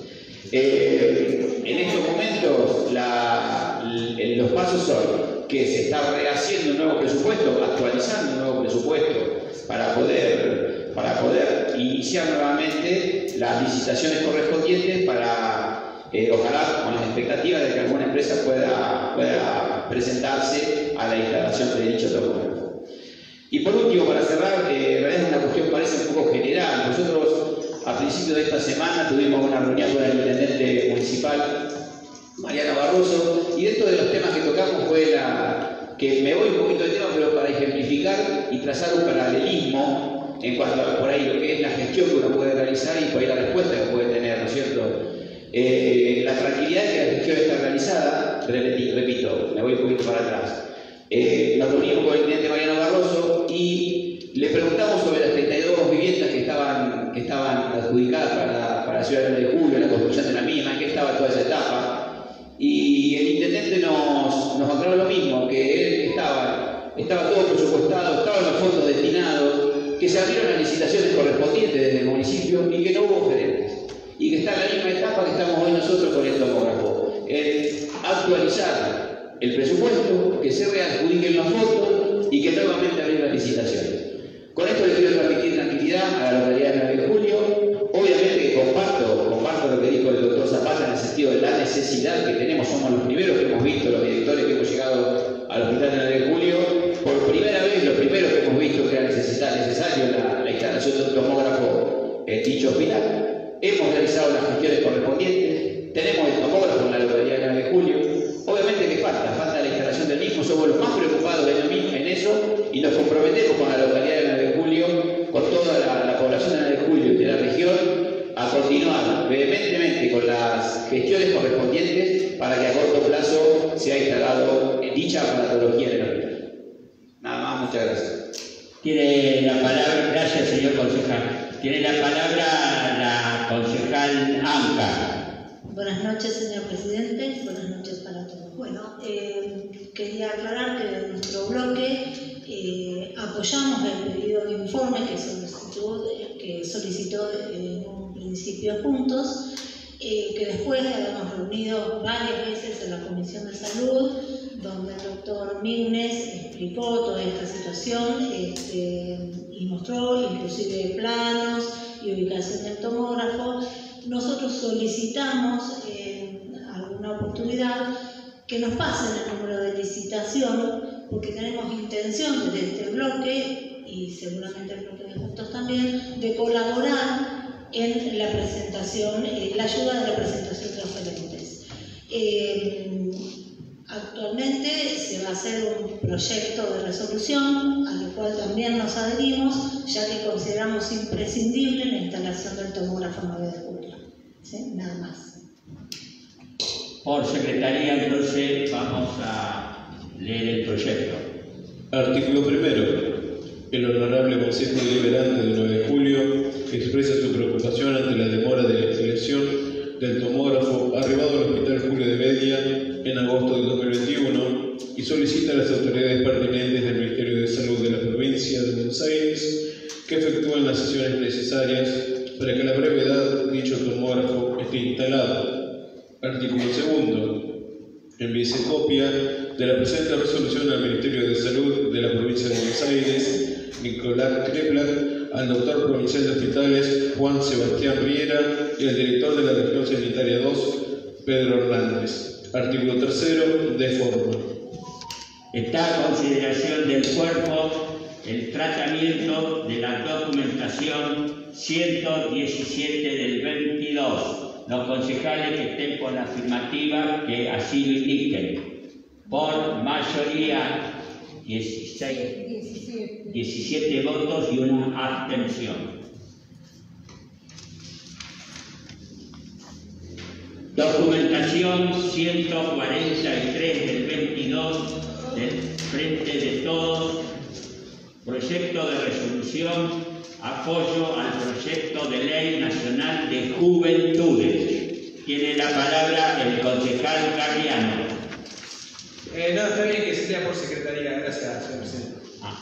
Eh, en estos momentos la, los pasos son que se está rehaciendo un nuevo presupuesto, actualizando un nuevo presupuesto para poder, para poder iniciar nuevamente las licitaciones correspondientes para, eh, ojalá con la expectativa de que alguna empresa pueda, pueda presentarse a la instalación de dicho tomógrafo. Y por último, para cerrar, eh, en realidad es una cuestión parece un poco general. Nosotros a principios de esta semana tuvimos una reunión con el intendente municipal, Mariano Barroso, y dentro de los temas que tocamos fue la, que me voy un poquito de tema, pero para ejemplificar y trazar un paralelismo en cuanto a por ahí lo que es la gestión que uno puede realizar y por ahí la respuesta que puede tener, ¿no es cierto? Eh, la tranquilidad que la gestión está realizada, repito, repito, me voy un poquito para atrás. Eh, nos reunimos con el intendente Mariano Barroso y le preguntamos sobre las treinta y dos viviendas que estaban, que estaban adjudicadas para la, para la ciudad de Julio, la construcción de la misma, en qué estaba toda esa etapa. Y el intendente nos, nos aclaró lo mismo, que él estaba, estaba todo presupuestado, estaban los fondos destinados, que se abrieron las licitaciones correspondientes desde el municipio y que no hubo gerentes. Y que está en la misma etapa que estamos hoy nosotros con el tomógrafo. El actualizar el presupuesto, que se readjudiquen los fondos y que nuevamente abrir las licitaciones. Con esto le quiero transmitir tranquilidad a la localidad de nueve de julio. Obviamente que comparto, comparto lo que dijo el doctor Zapata en el sentido de la necesidad que tenemos. Somos los primeros que hemos visto, los directores que hemos llegado al hospital de nueve de julio. Por primera vez, los primeros que hemos visto que era necesario la, la instalación de un tomógrafo en dicho hospital. Hemos realizado las gestiones correspondientes. Tenemos el tomógrafo en la localidad de nueve de julio. Obviamente que falta, falta la instalación del mismo. Somos los más preocupados en eso y nos comprometemos con la localidad de nueve de julio, con toda la, la población de nueve de julio y de la región, a continuar vehementemente con las gestiones correspondientes para que a corto plazo sea instalado dicha aparatología en el hospital. Nada más, muchas gracias. Tiene la palabra, gracias señor concejal. Tiene la palabra la concejal Anca. Buenas noches, señor presidente. Buenas noches para todos. Bueno, eh, quería aclarar que en nuestro bloque eh, apoyamos el pedido de informe que solicitó, que solicitó en un principio juntos, eh, que después le habíamos reunido varias veces en la Comisión de Salud, donde el doctor Mignes explicó toda esta situación este, y mostró inclusive planos y ubicación del tomógrafo. Nosotros solicitamos en alguna oportunidad que nos pasen el número de licitación, porque tenemos intención desde este bloque, y seguramente el bloque de Juntos también, de colaborar en la presentación, eh, la ayuda de la presentación de los gerentes. Eh, Actualmente se va a hacer un proyecto de resolución al cual también nos adherimos, ya que consideramos imprescindible la instalación del tomógrafo nueve de julio. ¿Sí? Nada más. Por secretaría, entonces vamos a leer el proyecto. Artículo primero. El Honorable Consejo Deliberante de nueve de julio expresa su preocupación ante la demora de la instalación del tomógrafo arribado al Hospital Julio de Bedia en agosto de dos mil veintiuno y solicita a las autoridades pertinentes del Ministerio de Salud de la provincia de Buenos Aires que efectúen las sesiones necesarias para que a la brevedad dicho tomógrafo esté instalado. Artículo segundo. Envíese copia de la presente resolución al Ministerio de Salud de la provincia de Buenos Aires, Nicolás Kreplak, al doctor provincial de hospitales Juan Sebastián Riera y al director de la región sanitaria dos, Pedro Hernández. Artículo tercero, de forma. Está a consideración del cuerpo el tratamiento de la documentación ciento diecisiete del veintidós. Los concejales que estén por la afirmativa, que así lo indiquen. Por mayoría, dieciséis, diecisiete votos y una abstención. Documentación ciento cuarenta y tres del veintidós del Frente de Todos. Proyecto de resolución apoyo al proyecto de ley nacional de juventudes. Tiene la palabra el concejal Carriano. Eh, no, está bien que se lea por secretaría. Gracias, señor presidente. Ah.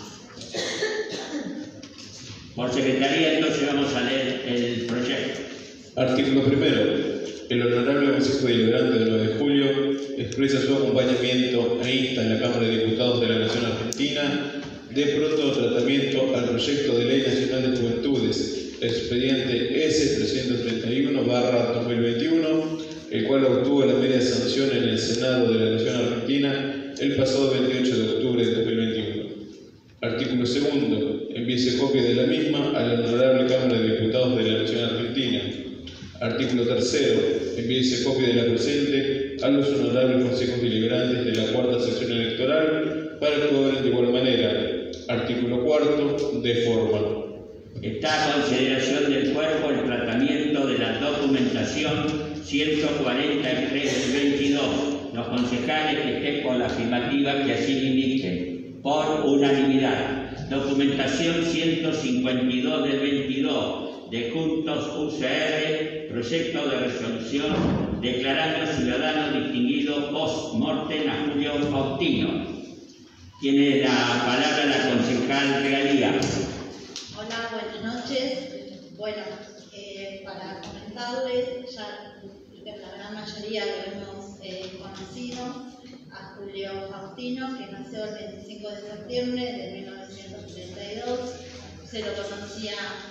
Por secretaría, entonces vamos a leer el proyecto. Artículo primero. El Honorable Consejo Deliberante del nueve de julio expresa su acompañamiento e insta en la Cámara de Diputados de la Nación Argentina de pronto tratamiento al proyecto de Ley Nacional de Juventudes, expediente S trescientos treinta y uno barra dos mil veintiuno, el cual obtuvo la media sanción en el Senado de la Nación Argentina el pasado veintiocho de octubre de dos mil veintiuno. Artículo segundo. Envíese copia de la misma a la Honorable Cámara de Diputados de la Nación Argentina. Artículo tercero. Envíese copia de la presente a los honorables consejos deliberantes de la cuarta sección electoral para que obren de igual manera. Artículo cuarto. De forma. Está a consideración del cuerpo el tratamiento de la documentación documentación ciento cuarenta y tres del veintidós. Los concejales que estén por la afirmativa que así lo indiquen, por unanimidad. Documentación ciento cincuenta y dos del veintidós de Juntos U C R, proyecto de resolución declarando ciudadano distinguido post-mortem a Julio Faustino. Tiene la palabra la concejal Regalía. Hola, buenas noches. Bueno, eh, para comentarles, ya la gran mayoría lo hemos eh, conocido, a Julio Faustino, que nació el veinticinco de septiembre de mil novecientos treinta y dos. Se lo conocía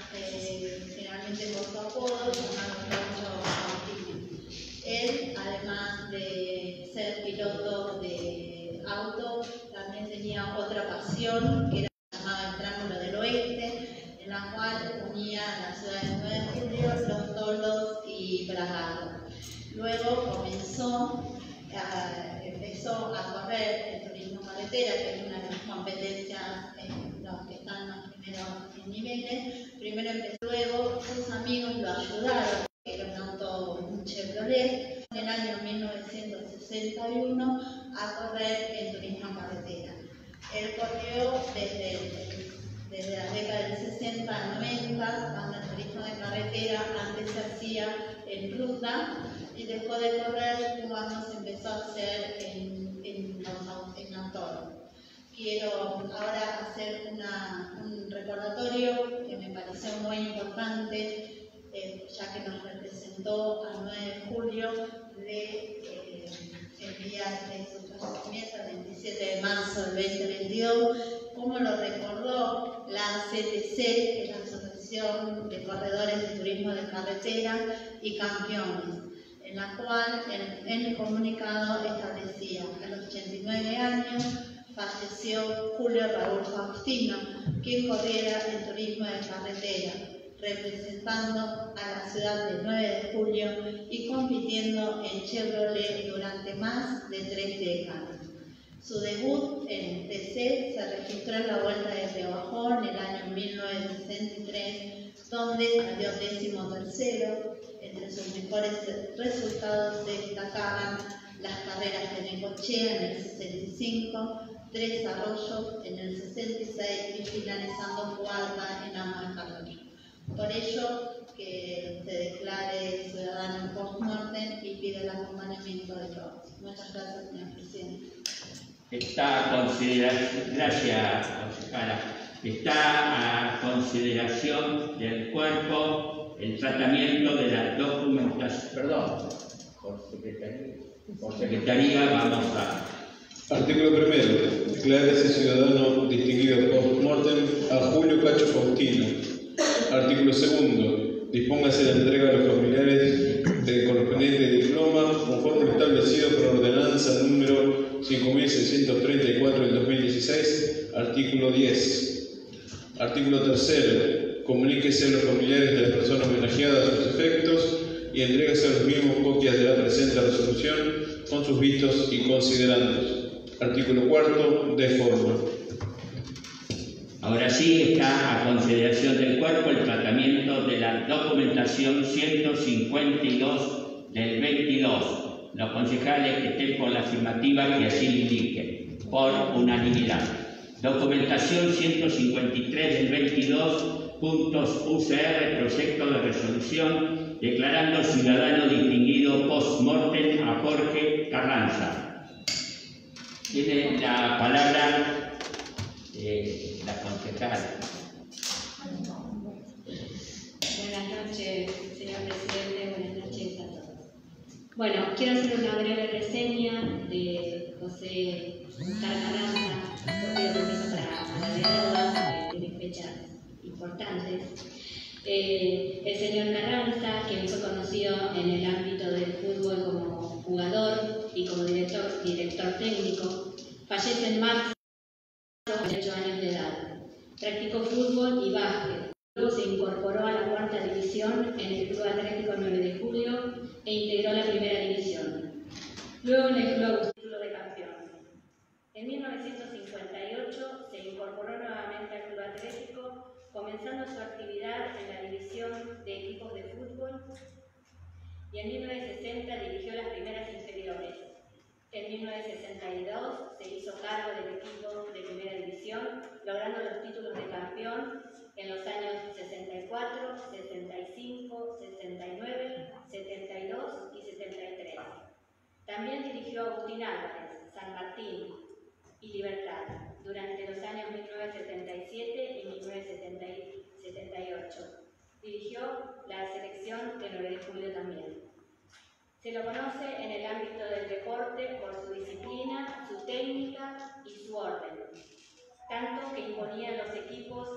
eh, generalmente por su apodo, llamado Claudio Faustino. Él, además de ser piloto de auto, también tenía otra pasión, que era llamada el Triángulo del Oeste, en la cual unía la ciudad de nueve de julio, Los Toldos y Bragado. Luego comenzó, a, empezó a correr el turismo carretera, que es una de las competencias en los que están los primeros niveles. Primero empezó, luego sus amigos lo ayudaron, que era un auto, un Chevrolet, en el año mil novecientos sesenta y uno a correr en turismo carretera. Él corrió desde, desde la década del sesenta a noventa, cuando el turismo de carretera antes se hacía en ruta y dejó de correr cuando se empezó a hacer en, en, en autódromo. Quiero ahora hacer una, un recordatorio que me pareció muy importante, eh, ya que nos representó a nueve de julio de eh, el día de su fallecimiento, el veintisiete de marzo del veinte veintidós, como lo recordó la A C T C, que es la Asociación de Corredores de Turismo de Carretera y Campeones, en la cual en, en el comunicado establecía a los ochenta y nueve años falleció Julio Raúl Faustino, quien corriera el turismo de carretera, representando a la ciudad de nueve de julio y compitiendo en Chevrolet durante más de tres décadas. Su debut en T C se registró en la Vuelta de Rebajó en el año mil novecientos sesenta y tres, donde salió décimo tercero. Entre sus mejores resultados destacaban las carreras de Necochea en el sesenta y cinco, Tres Arroyos en el sesenta y seis y finalizando cuarta en Amacarro. Por ello, que se declare ciudadano post-mortem y pide el acompañamiento de todos. Muchas gracias, señor presidente. Está a consideración, gracias, concejala. Está a consideración del cuerpo el tratamiento de la documentación. Perdón, por secretaría. Por secretaría vamos a. Artículo primero. Declárese ciudadano distinguido post-mortem a Julio Cacho Faustino. Artículo segundo. Dispóngase la entrega a los familiares del correspondiente diploma conforme lo establecido por ordenanza número cinco mil seiscientos treinta y cuatro del dos mil dieciséis. Artículo diez. Artículo tercero. Comuníquese a los familiares de la persona homenajeada a sus efectos y entrégase a los mismos copias de la presente resolución con sus vistos y considerandos. Artículo cuarto. De forma. Ahora sí está a consideración del cuerpo el tratamiento de la documentación ciento cincuenta y dos del veintidós. Los concejales que estén por la afirmativa que así lo indiquen, por unanimidad. Documentación ciento cincuenta y tres del veintidós, puntos U C R, proyecto de resolución declarando ciudadano distinguido post-mortem a Jorge Carranza. Tiene la palabra eh, la concejal. Buenas noches, señor presidente, buenas noches a todos. Bueno, quiero hacer una breve reseña de José Carranza, pido permiso para, para leerla, que tiene fechas importantes. Eh, el señor Carranza, que fue conocido en el ámbito del fútbol como jugador y como director, director técnico, fallece en marzo a dieciocho años de edad. Practicó fútbol y básquet. Luego se incorporó a la cuarta división en el Club Atlético nueve de julio e integró la primera división. Luego en el club título de campeón. En mil novecientos cincuenta y ocho se incorporó nuevamente al Club Atlético, comenzando su actividad en la división de equipos de fútbol y en mil novecientos sesenta dirigió las primeras inferiores. En mil novecientos sesenta y dos se hizo cargo del equipo de primera división, logrando los títulos de campeón en los años sesenta y cuatro, sesenta y cinco, sesenta y nueve, setenta y dos y setenta y tres. También dirigió a Agustín Álvarez, San Martín y Libertad durante los años mil novecientos setenta y siete y mil novecientos setenta y ocho. Dirigió la selección de nueve de julio también. Se lo conoce en el ámbito del deporte por su disciplina, su técnica y su orden, tanto que imponía en los equipos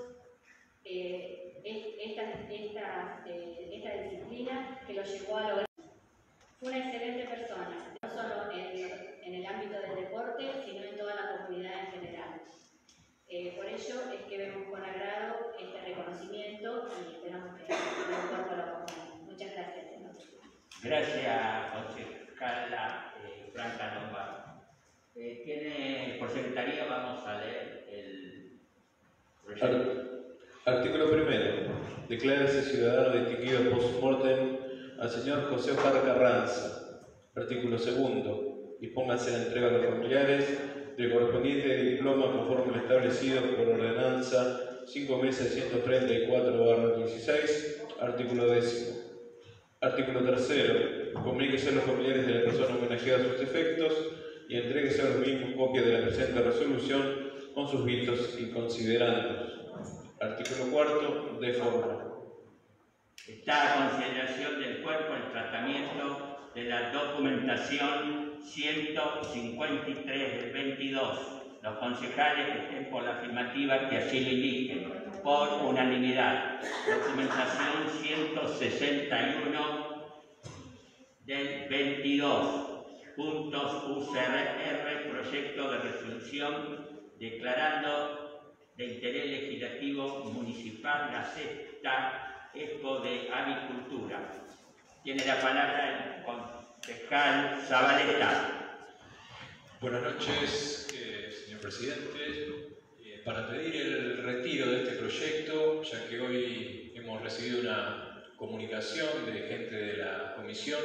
eh, esta, esta, eh, esta disciplina que lo llevó a lograr. Fue una excelente persona, no solo en, en el ámbito del deporte, sino en toda la comunidad en general. Eh, por ello es que vemos con agrado este reconocimiento y esperamos que el cuerpo lo acompañe. Muchas gracias, señor. Gracias, concejala eh, Franca Lombardo. Eh, tiene, por secretaría vamos a leer el proyecto. Artículo primero. Declárese ciudadano distinguido post-mortem al señor José Ojara Carranza. Artículo segundo. Dispóngase la entrega a los familiares del correspondiente diploma conforme lo establecido por ordenanza cinco mil seiscientos treinta y cuatro barra dieciséis. Artículo décimo. Artículo tercero. Comuníquese a los familiares de la persona homenajeada sus defectos y entréguese a los mismos copia de la presente resolución con sus vistos y considerandos. Artículo cuarto. De forma. Está a consideración del cuerpo el tratamiento de la documentación ciento cincuenta y tres del veintidós. Los concejales que estén por la afirmativa que así lo indiquen, por unanimidad. Documentación ciento sesenta y uno del veintidós. Puntos U C R, proyecto de resolución declarando de interés legislativo municipal la sexta Expo de Avicultura. Tiene la palabra el concejal Zabaleta. Buenas noches, eh, señor presidente. Eh, para pedir el retiro de este proyecto, ya que hoy hemos recibido una comunicación de gente de la comisión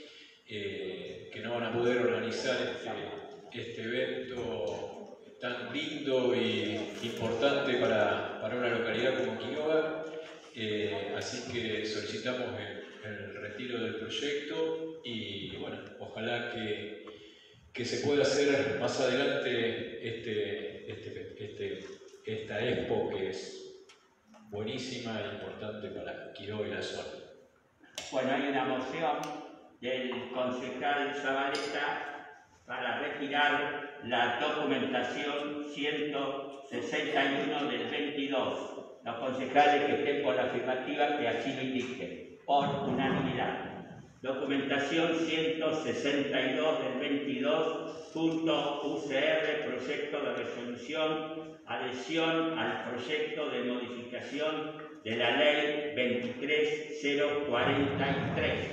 eh, que no van a poder organizar este, este evento tan lindo y importante para, para una localidad como Quiroga. Eh, así que solicitamos el, el retiro del proyecto y bueno, ojalá que, que se pueda hacer más adelante este, este, este, esta expo que es buenísima e importante para Quiroga y la zona. Bueno, hay una moción del concejal Zabaleta para retirar la documentación ciento sesenta y uno del veintidós. Los concejales que estén por la afirmativa que así lo indiquen, por unanimidad. Documentación ciento sesenta y dos del veintidós, punto U C R, proyecto de resolución, adhesión al proyecto de modificación de la ley veintitrés mil cuarenta y tres.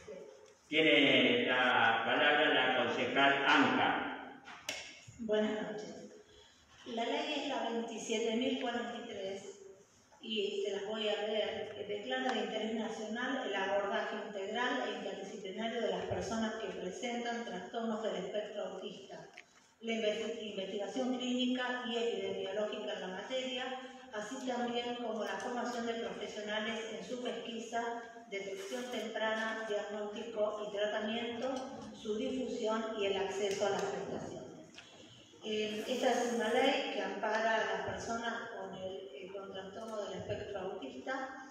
Tiene la palabra la concejal Anca. Buenas noches. La ley es la veintisiete mil cuarenta y tres y se las voy a leer. Que declara de interés nacional el abordaje integral e interdisciplinario de las personas que presentan trastornos del espectro autista, la investigación clínica y epidemiológica en la materia, así también como la formación de profesionales en su pesquisa, detección temprana, diagnóstico y tratamiento, su difusión y el acceso a las prestaciones. Eh, esta es una ley que ampara a las personas con, el, eh, con trastorno del espectro autista.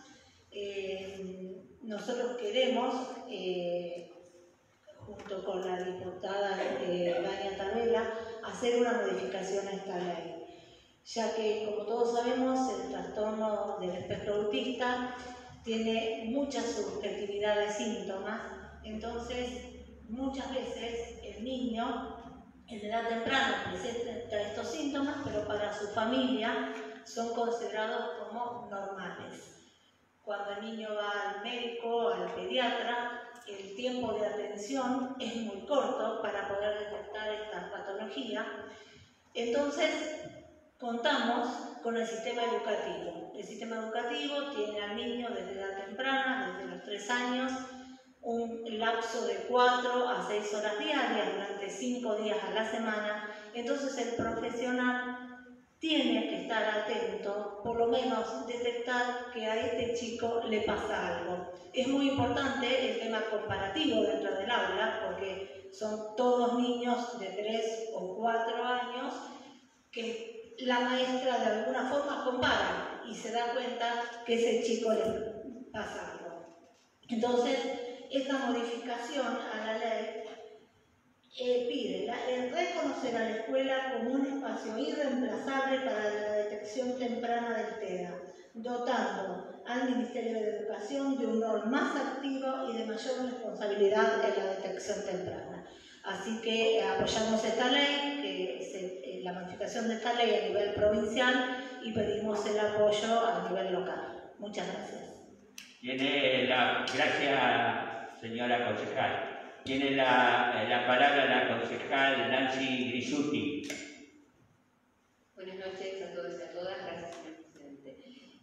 Eh, nosotros queremos, eh, junto con la diputada eh, Dania Tabela, hacer una modificación a esta ley, ya que, como todos sabemos, el trastorno del espectro autista tiene mucha subjetividad de síntomas. Entonces, muchas veces el niño en edad temprana presenta estos síntomas, pero para su familia son considerados como normales. Cuando el niño va al médico, al pediatra, el tiempo de atención es muy corto para poder detectar esta patología. Entonces, contamos con el sistema educativo. El sistema educativo tiene al niño desde edad temprana, desde los tres años, un lapso de cuatro a seis horas diarias durante cinco días a la semana. Entonces el profesional tiene que estar atento, por lo menos detectar que a este chico le pasa algo. Es muy importante el tema comparativo dentro del aula, porque son todos niños de tres o cuatro años que la maestra de alguna forma compara y se da cuenta que ese chico le pasa algo. Entonces, esta modificación a la ley Eh, pide la, el reconocer a la escuela como un espacio irreemplazable para la detección temprana del TEA, dotando al Ministerio de Educación de un rol más activo y de mayor responsabilidad en la detección temprana. Así que eh, apoyamos esta ley, que es eh, la modificación de esta ley a nivel provincial, y pedimos el apoyo a nivel local. Muchas gracias. Tiene la, gracias, señora concejal. Tiene la, la palabra la concejal Nancy Grisuti. Buenas noches a todos y a todas. Gracias, señor presidente.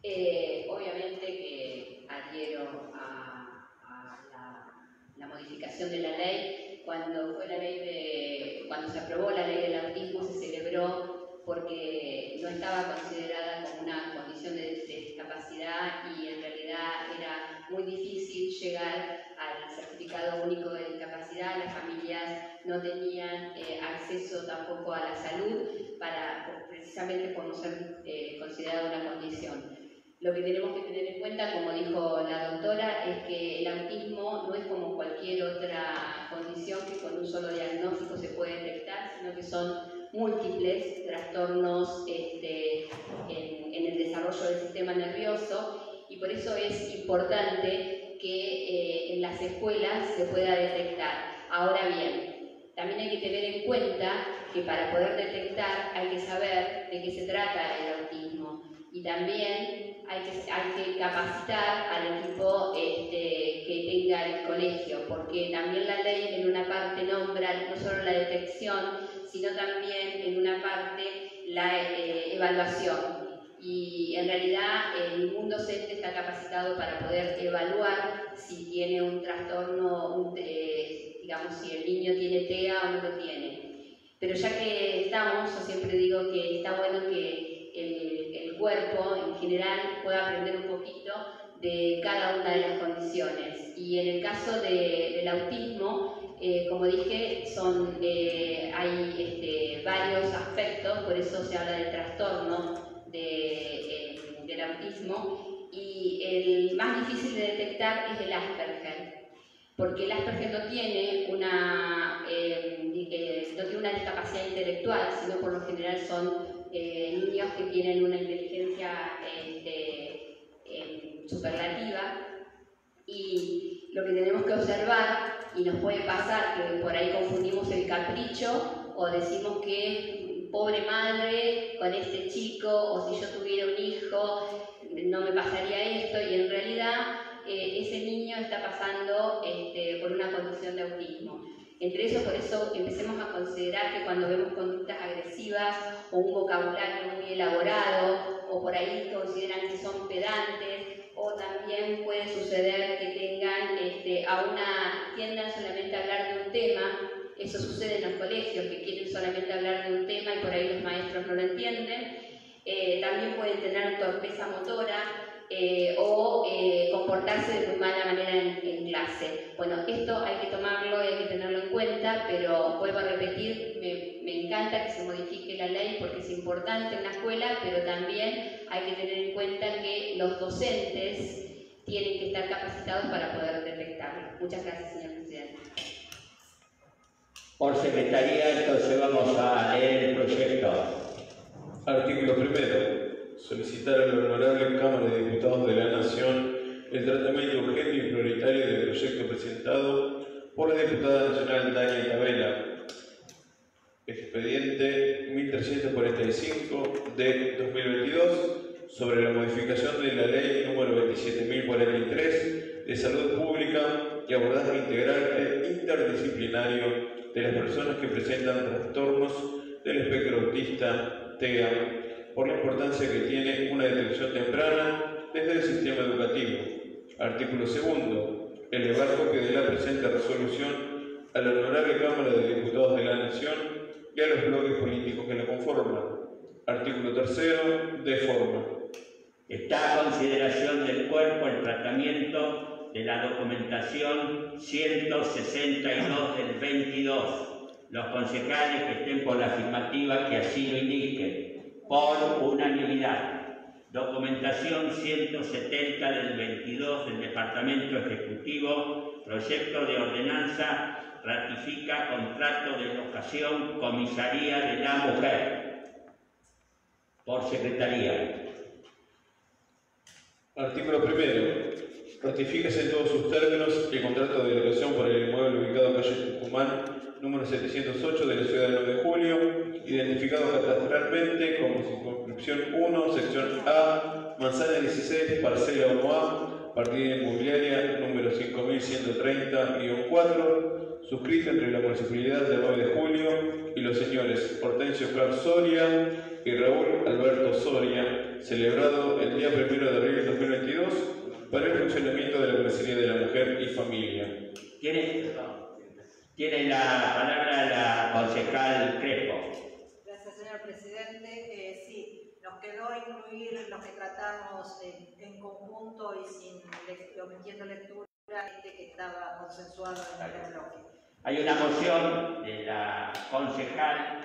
Eh, obviamente que adhiero a, a la, la modificación de la ley. Cuando fue la ley de, cuando se aprobó la ley del autismo, se celebró porque no estaba considerada como una condición de, de discapacidad y en realidad era muy difícil llegar al certificado único de discapacidad. Las familias no tenían eh, acceso tampoco a la salud para, precisamente por no ser eh, considerada una condición. Lo que tenemos que tener en cuenta, como dijo la doctora, es que el autismo no es como cualquier otra condición que con un solo diagnóstico se puede detectar, sino que son múltiples trastornos este, en, en el desarrollo del sistema nervioso, y por eso es importante que eh, en las escuelas se pueda detectar. Ahora bien, también hay que tener en cuenta que para poder detectar hay que saber de qué se trata el autismo, y también hay que, hay que capacitar al equipo este, que tenga el colegio, porque también la ley en una parte nombra no solo la detección, sino también en una parte la eh, evaluación. Y en realidad eh, ningún docente está capacitado para poder evaluar si tiene un trastorno, un, eh, digamos, si el niño tiene TEA o no lo tiene. Pero ya que estamos, yo siempre digo que está bueno que el, el cuerpo en general pueda aprender un poquito de cada una de las condiciones. Y en el caso de, del autismo, eh, como dije, son, eh, hay este, varios aspectos, por eso se habla del trastorno de, eh, del autismo, y el más difícil de detectar es el Asperger, porque el Asperger no tiene una, eh, eh, no tiene una discapacidad intelectual, sino por lo general son eh, niños que tienen una inteligencia este, eh, superlativa, y lo que tenemos que observar, y nos puede pasar que por ahí confundimos el capricho o decimos que pobre madre con este chico, o si yo tuviera un hijo no me pasaría esto, y en realidad eh, ese niño está pasando este, por una condición de autismo. Entre eso, por eso empecemos a considerar que cuando vemos conductas agresivas o un vocabulario muy elaborado, o por ahí consideran que son pedantes, o también puede suceder que tengan este, a una, tiendan solamente a hablar de un tema. Eso sucede en los colegios, que quieren solamente hablar de un tema y por ahí los maestros no lo entienden. Eh, también pueden tener torpeza motora eh, o eh, comportarse de muy mala manera en, en clase. Bueno, esto hay que tomarlo, hay que tenerlo en cuenta, pero vuelvo a repetir, me, me encanta que se modifique la ley porque es importante en la escuela, pero también hay que tener en cuenta que los docentes tienen que estar capacitados para poder detectarlo. Muchas gracias, señor presidente. Por secretaría, entonces vamos a leer el proyecto. Artículo primero. Solicitar a la Honorable Cámara de Diputados de la Nación el tratamiento urgente y prioritario del proyecto presentado por la diputada nacional Dania Tabela, expediente mil trescientos cuarenta y cinco de dos mil veintidós, sobre la modificación de la ley número veintisiete mil cuarenta y tres de salud pública y abordaje integral e interdisciplinario de las personas que presentan trastornos del espectro autista TEA, por la importancia que tiene una detección temprana desde el sistema educativo. Artículo segundo. elevar copia de la presente resolución a la Honorable Cámara de Diputados de la Nación y a los bloques políticos que la conforman. Artículo tercero, de forma. Está a consideración del cuerpo el tratamiento de la documentación ciento sesenta y dos del veintidós. Los concejales que estén por la afirmativa que así lo indiquen, por unanimidad. Documentación ciento setenta del veintidós del Departamento Ejecutivo, proyecto de ordenanza, ratifica contrato de locación Comisaría de la Mujer. Por Secretaría. Artículo primero. Ratifíquese en todos sus términos el contrato de locación por el inmueble ubicado en calle Tucumán, número setecientos ocho de la ciudad del nueve de julio, identificado catastralmente como circunscripción uno, sección A, manzana dieciséis, parcela uno A, partida inmobiliaria número cinco mil ciento treinta guión cuatro, suscrito entre la Municipalidad del nueve de julio y los señores Hortensio Clar Soria y Raúl Alberto Soria, celebrado el día primero de abril de dos mil veintidós, para el funcionamiento de la Comisaría de la Mujer y Familia. ¿Tiene, tiene la palabra la concejal Crespo? Gracias, señor presidente. Eh, sí, nos quedó incluir lo que tratamos en, en conjunto y sin omitiendo lectura este que estaba consensuado en el bloque. Hay una moción de la concejal.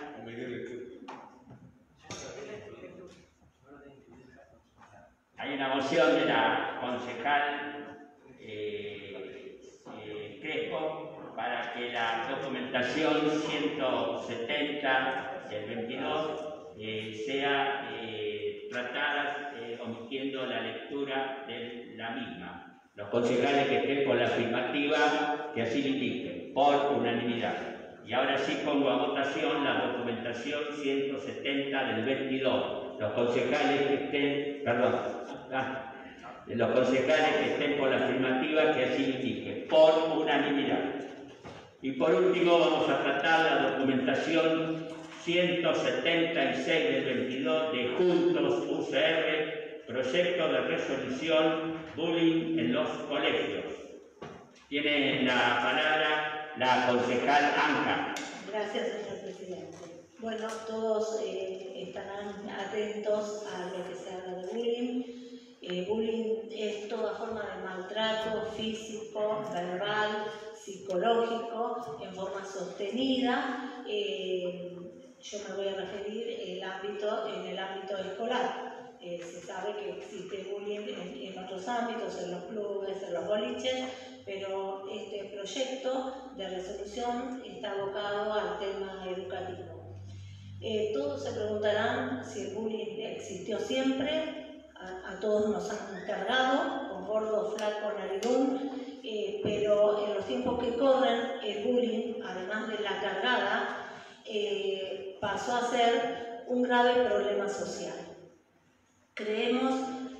Hay una moción de la concejal eh, eh, Crespo para que la documentación ciento setenta del veintidós eh, sea eh, tratada eh, omitiendo la lectura de la misma. Los concejales que estén por la afirmativa, que así lo indiquen, por unanimidad. Y ahora sí pongo a votación la documentación ciento setenta del veintidós. Los concejales que estén, perdón, ah, los concejales que estén por la afirmativa, que así lo indiquen, por unanimidad. Y por último vamos a tratar la documentación ciento setenta y seis del veintidós de Juntos U C R, proyecto de resolución bullying en los colegios. Tiene la palabra la concejal Anca. Gracias, señor presidente. Bueno, todos eh, estarán atentos a lo que se habla de bullying. Eh, bullying es toda forma de maltrato físico, verbal, psicológico, en forma sostenida. Eh, yo me voy a referir el ámbito, en el ámbito escolar. Eh, se sabe que existe bullying en, en otros ámbitos, en los clubes, en los boliches, pero este proyecto de resolución está abocado al tema educativo. Eh, todos se preguntarán si el bullying existió siempre, a, a todos nos han cargado, con gordo, flaco, narigón, eh, pero en los tiempos que corren el bullying, además de la cargada, eh, pasó a ser un grave problema social. Creemos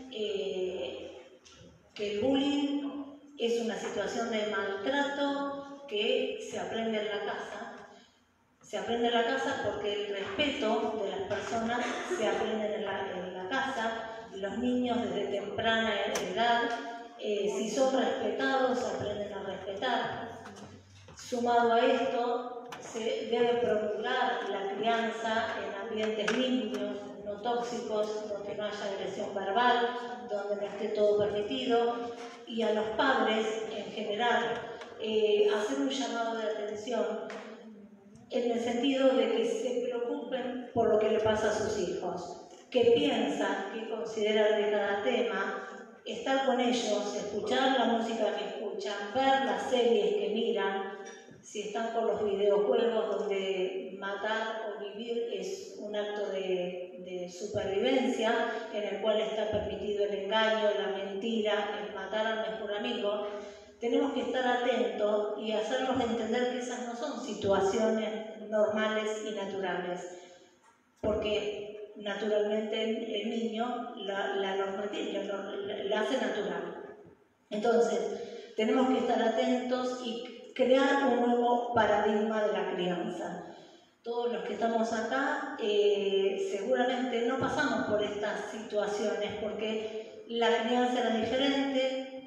eh, que el bullying es una situación de maltrato que se aprende en la casa. Se aprende en la casa porque el respeto de las personas se aprende en la, en la casa. Los niños desde temprana edad, eh, si son respetados, aprenden a respetar. Sumado a esto, se debe procurar la crianza en ambientes limpios, no tóxicos, donde no haya agresión verbal, donde no esté todo permitido, y a los padres en general eh, hacer un llamado de atención en el sentido de que se preocupen por lo que le pasa a sus hijos, que piensan, que consideran de cada tema, estar con ellos, escuchar la música que escuchan, ver las series que miran, si están con los videojuegos donde matar o vivir es un acto de, de supervivencia, en el cual está permitido el engaño, la mentira, el matar al mejor amigo. Tenemos que estar atentos y hacerlos entender que esas no son situaciones normales y naturales, porque naturalmente el niño la, la, normativa, la, la hace natural. Entonces, tenemos que estar atentos y crear un nuevo paradigma de la crianza. Todos los que estamos acá eh, seguramente no pasamos por estas situaciones porque la crianza era diferente, porque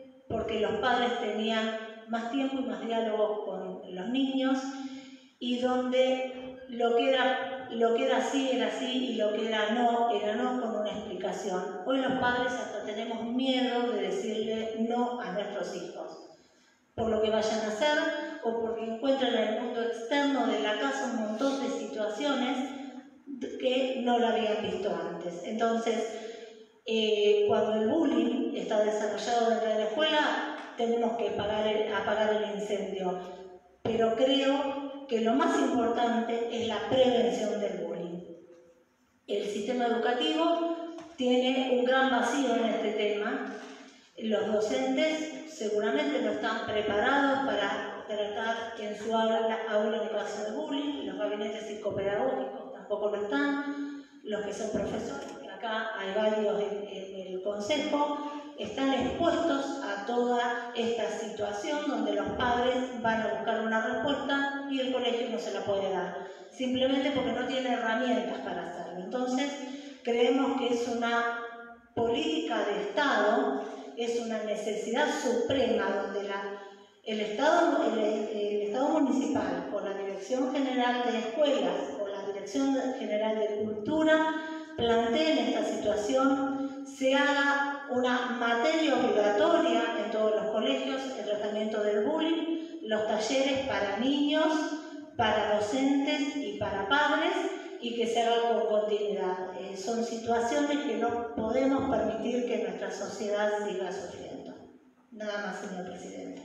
porque los padres tenían más tiempo y más diálogo con los niños, y donde lo que era, lo que era sí era sí y lo que era no era no, con una explicación. Hoy los padres hasta tenemos miedo de decirle no a nuestros hijos, por lo que vayan a hacer o porque encuentran en el mundo externo de la casa un montón de situaciones que no lo habían visto antes. Entonces, eh, cuando el bullying está desarrollado dentro de la escuela, tenemos que apagar el, apagar el incendio. Pero creo que lo más importante es la prevención del bullying. El sistema educativo tiene un gran vacío en este tema. Los docentes seguramente no están preparados para tratar en su aula, aula de caso de bullying, los gabinetes psicopedagógicos tampoco lo están, los que son profesores, acá hay varios en, en el consejo, están expuestos a toda esta situación donde los padres van a buscar una respuesta y el colegio no se la puede dar, simplemente porque no tiene herramientas para hacerlo. Entonces, creemos que es una política de Estado, es una necesidad suprema donde la, el, Estado, el, el Estado municipal, con la Dirección General de Escuelas, con la Dirección General de Cultura, planteen esta situación, se haga una materia obligatoria en todos los colegios, el tratamiento del bullying, los talleres para niños, para docentes y para padres, y que se haga con continuidad. Eh, son situaciones que no podemos permitir que nuestra sociedad siga sufriendo. Nada más, señor presidente.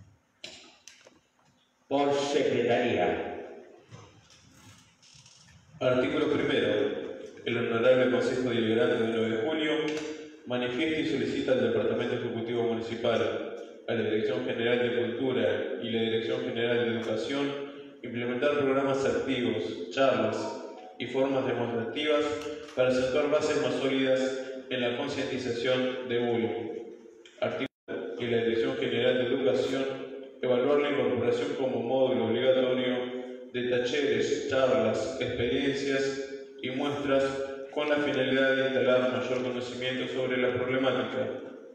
Por secretaría. Artículo primero. El Honorable Consejo Deliberante del nueve de julio manifiesta y solicita al Departamento Ejecutivo Municipal, a la Dirección General de Cultura y la Dirección General de Educación implementar programas activos, charlas y formas demostrativas para sentar bases más sólidas en la concientización de bullying. Artículo que la Dirección General de Educación evaluar la incorporación como módulo obligatorio de talleres, charlas, experiencias y muestras con la finalidad de instalar mayor conocimiento sobre la problemática.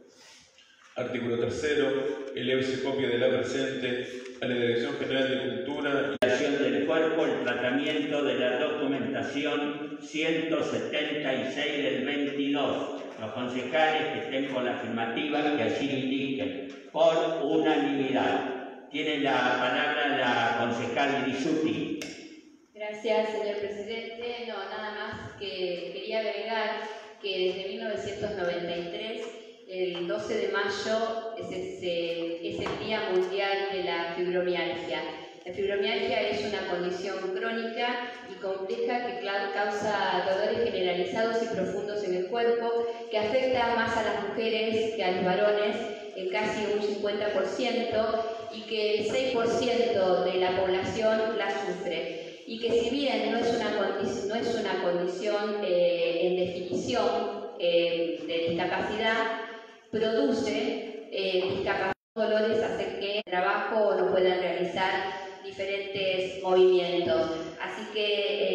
Artículo tercero. Elévese copia de la presente a la Dirección General de Cultura. Del cuerpo, el tratamiento de la documentación ciento setenta y seis del veintidós. Los concejales que estén con la afirmativa que así lo indiquen, por unanimidad. Tiene la palabra la concejal Grisuti. Gracias, señor presidente. No, nada más que quería agregar que desde mil novecientos noventa y tres, el doce de mayo, es, ese, es el Día Mundial de la Fibromialgia. La fibromialgia es una condición crónica y compleja que causa dolores generalizados y profundos en el cuerpo, que afecta más a las mujeres que a los varones en casi un cincuenta por ciento, y que el seis por ciento de la población la sufre. Y que si bien no es una, condi no es una condición eh, en definición eh, de discapacidad, produce eh, discapacidad, dolores, hace que el trabajo no puedan realizar diferentes movimientos. Así que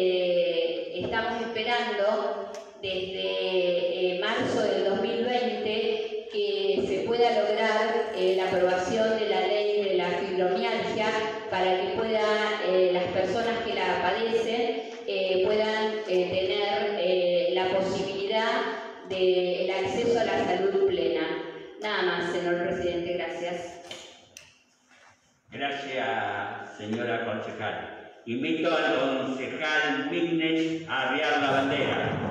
eh, estamos esperando desde eh, marzo del dos mil veinte que se pueda lograr eh, la aprobación de la ley de la fibromialgia para que puedan eh, las personas que la padecen eh, puedan eh, tener eh, la posibilidad del acceso a la salud plena. Nada más, señor presidente, gracias. Gracias, señora concejal. Invito al concejal Mignes a arriar la bandera.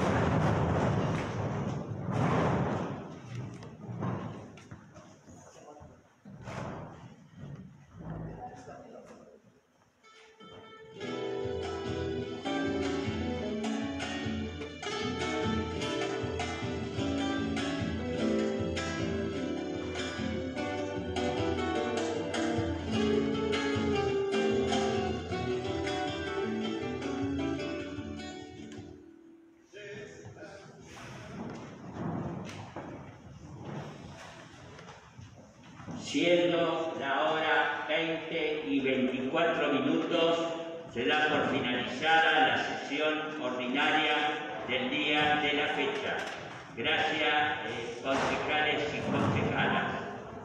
Siendo la hora veinte y veinticuatro minutos, se da por finalizada la sesión ordinaria del día de la fecha. Gracias, eh, concejales y concejalas.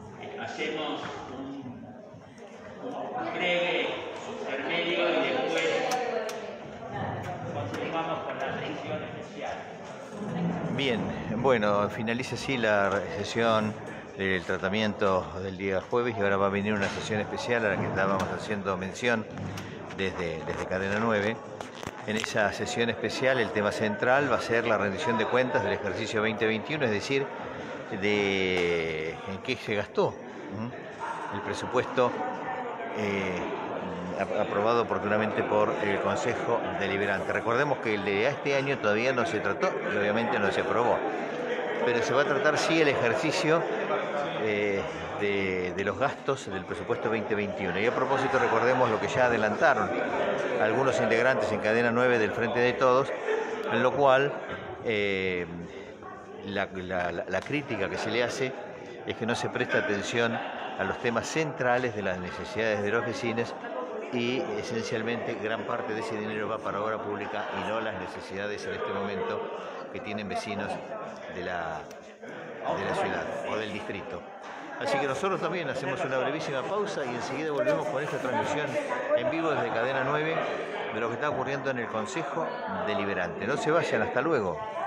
hacemos un, un breve intermedio y después continuamos con la sesión especial. Bien, bueno, finaliza así la sesión del tratamiento del día jueves y ahora va a venir una sesión especial a la que estábamos haciendo mención desde, desde Cadena nueve. En esa sesión especial el tema central va a ser la rendición de cuentas del ejercicio veinte veintiuno, es decir, de en qué se gastó el presupuesto eh, aprobado oportunamente por el Consejo Deliberante. Recordemos que el de este año todavía no se trató y obviamente no se aprobó, pero se va a tratar sí el ejercicio eh, de, de los gastos del presupuesto veinte veintiuno. Y a propósito recordemos lo que ya adelantaron algunos integrantes en Cadena nueve del Frente de Todos, en lo cual eh, la, la, la crítica que se le hace es que no se presta atención a los temas centrales de las necesidades de los vecinos y esencialmente gran parte de ese dinero va para obra pública y no las necesidades en este momento que tienen vecinos de la, de la ciudad o del distrito. Así que nosotros también hacemos una brevísima pausa y enseguida volvemos con esta transmisión en vivo desde Cadena nueve de lo que está ocurriendo en el Consejo Deliberante. No se vayan, hasta luego.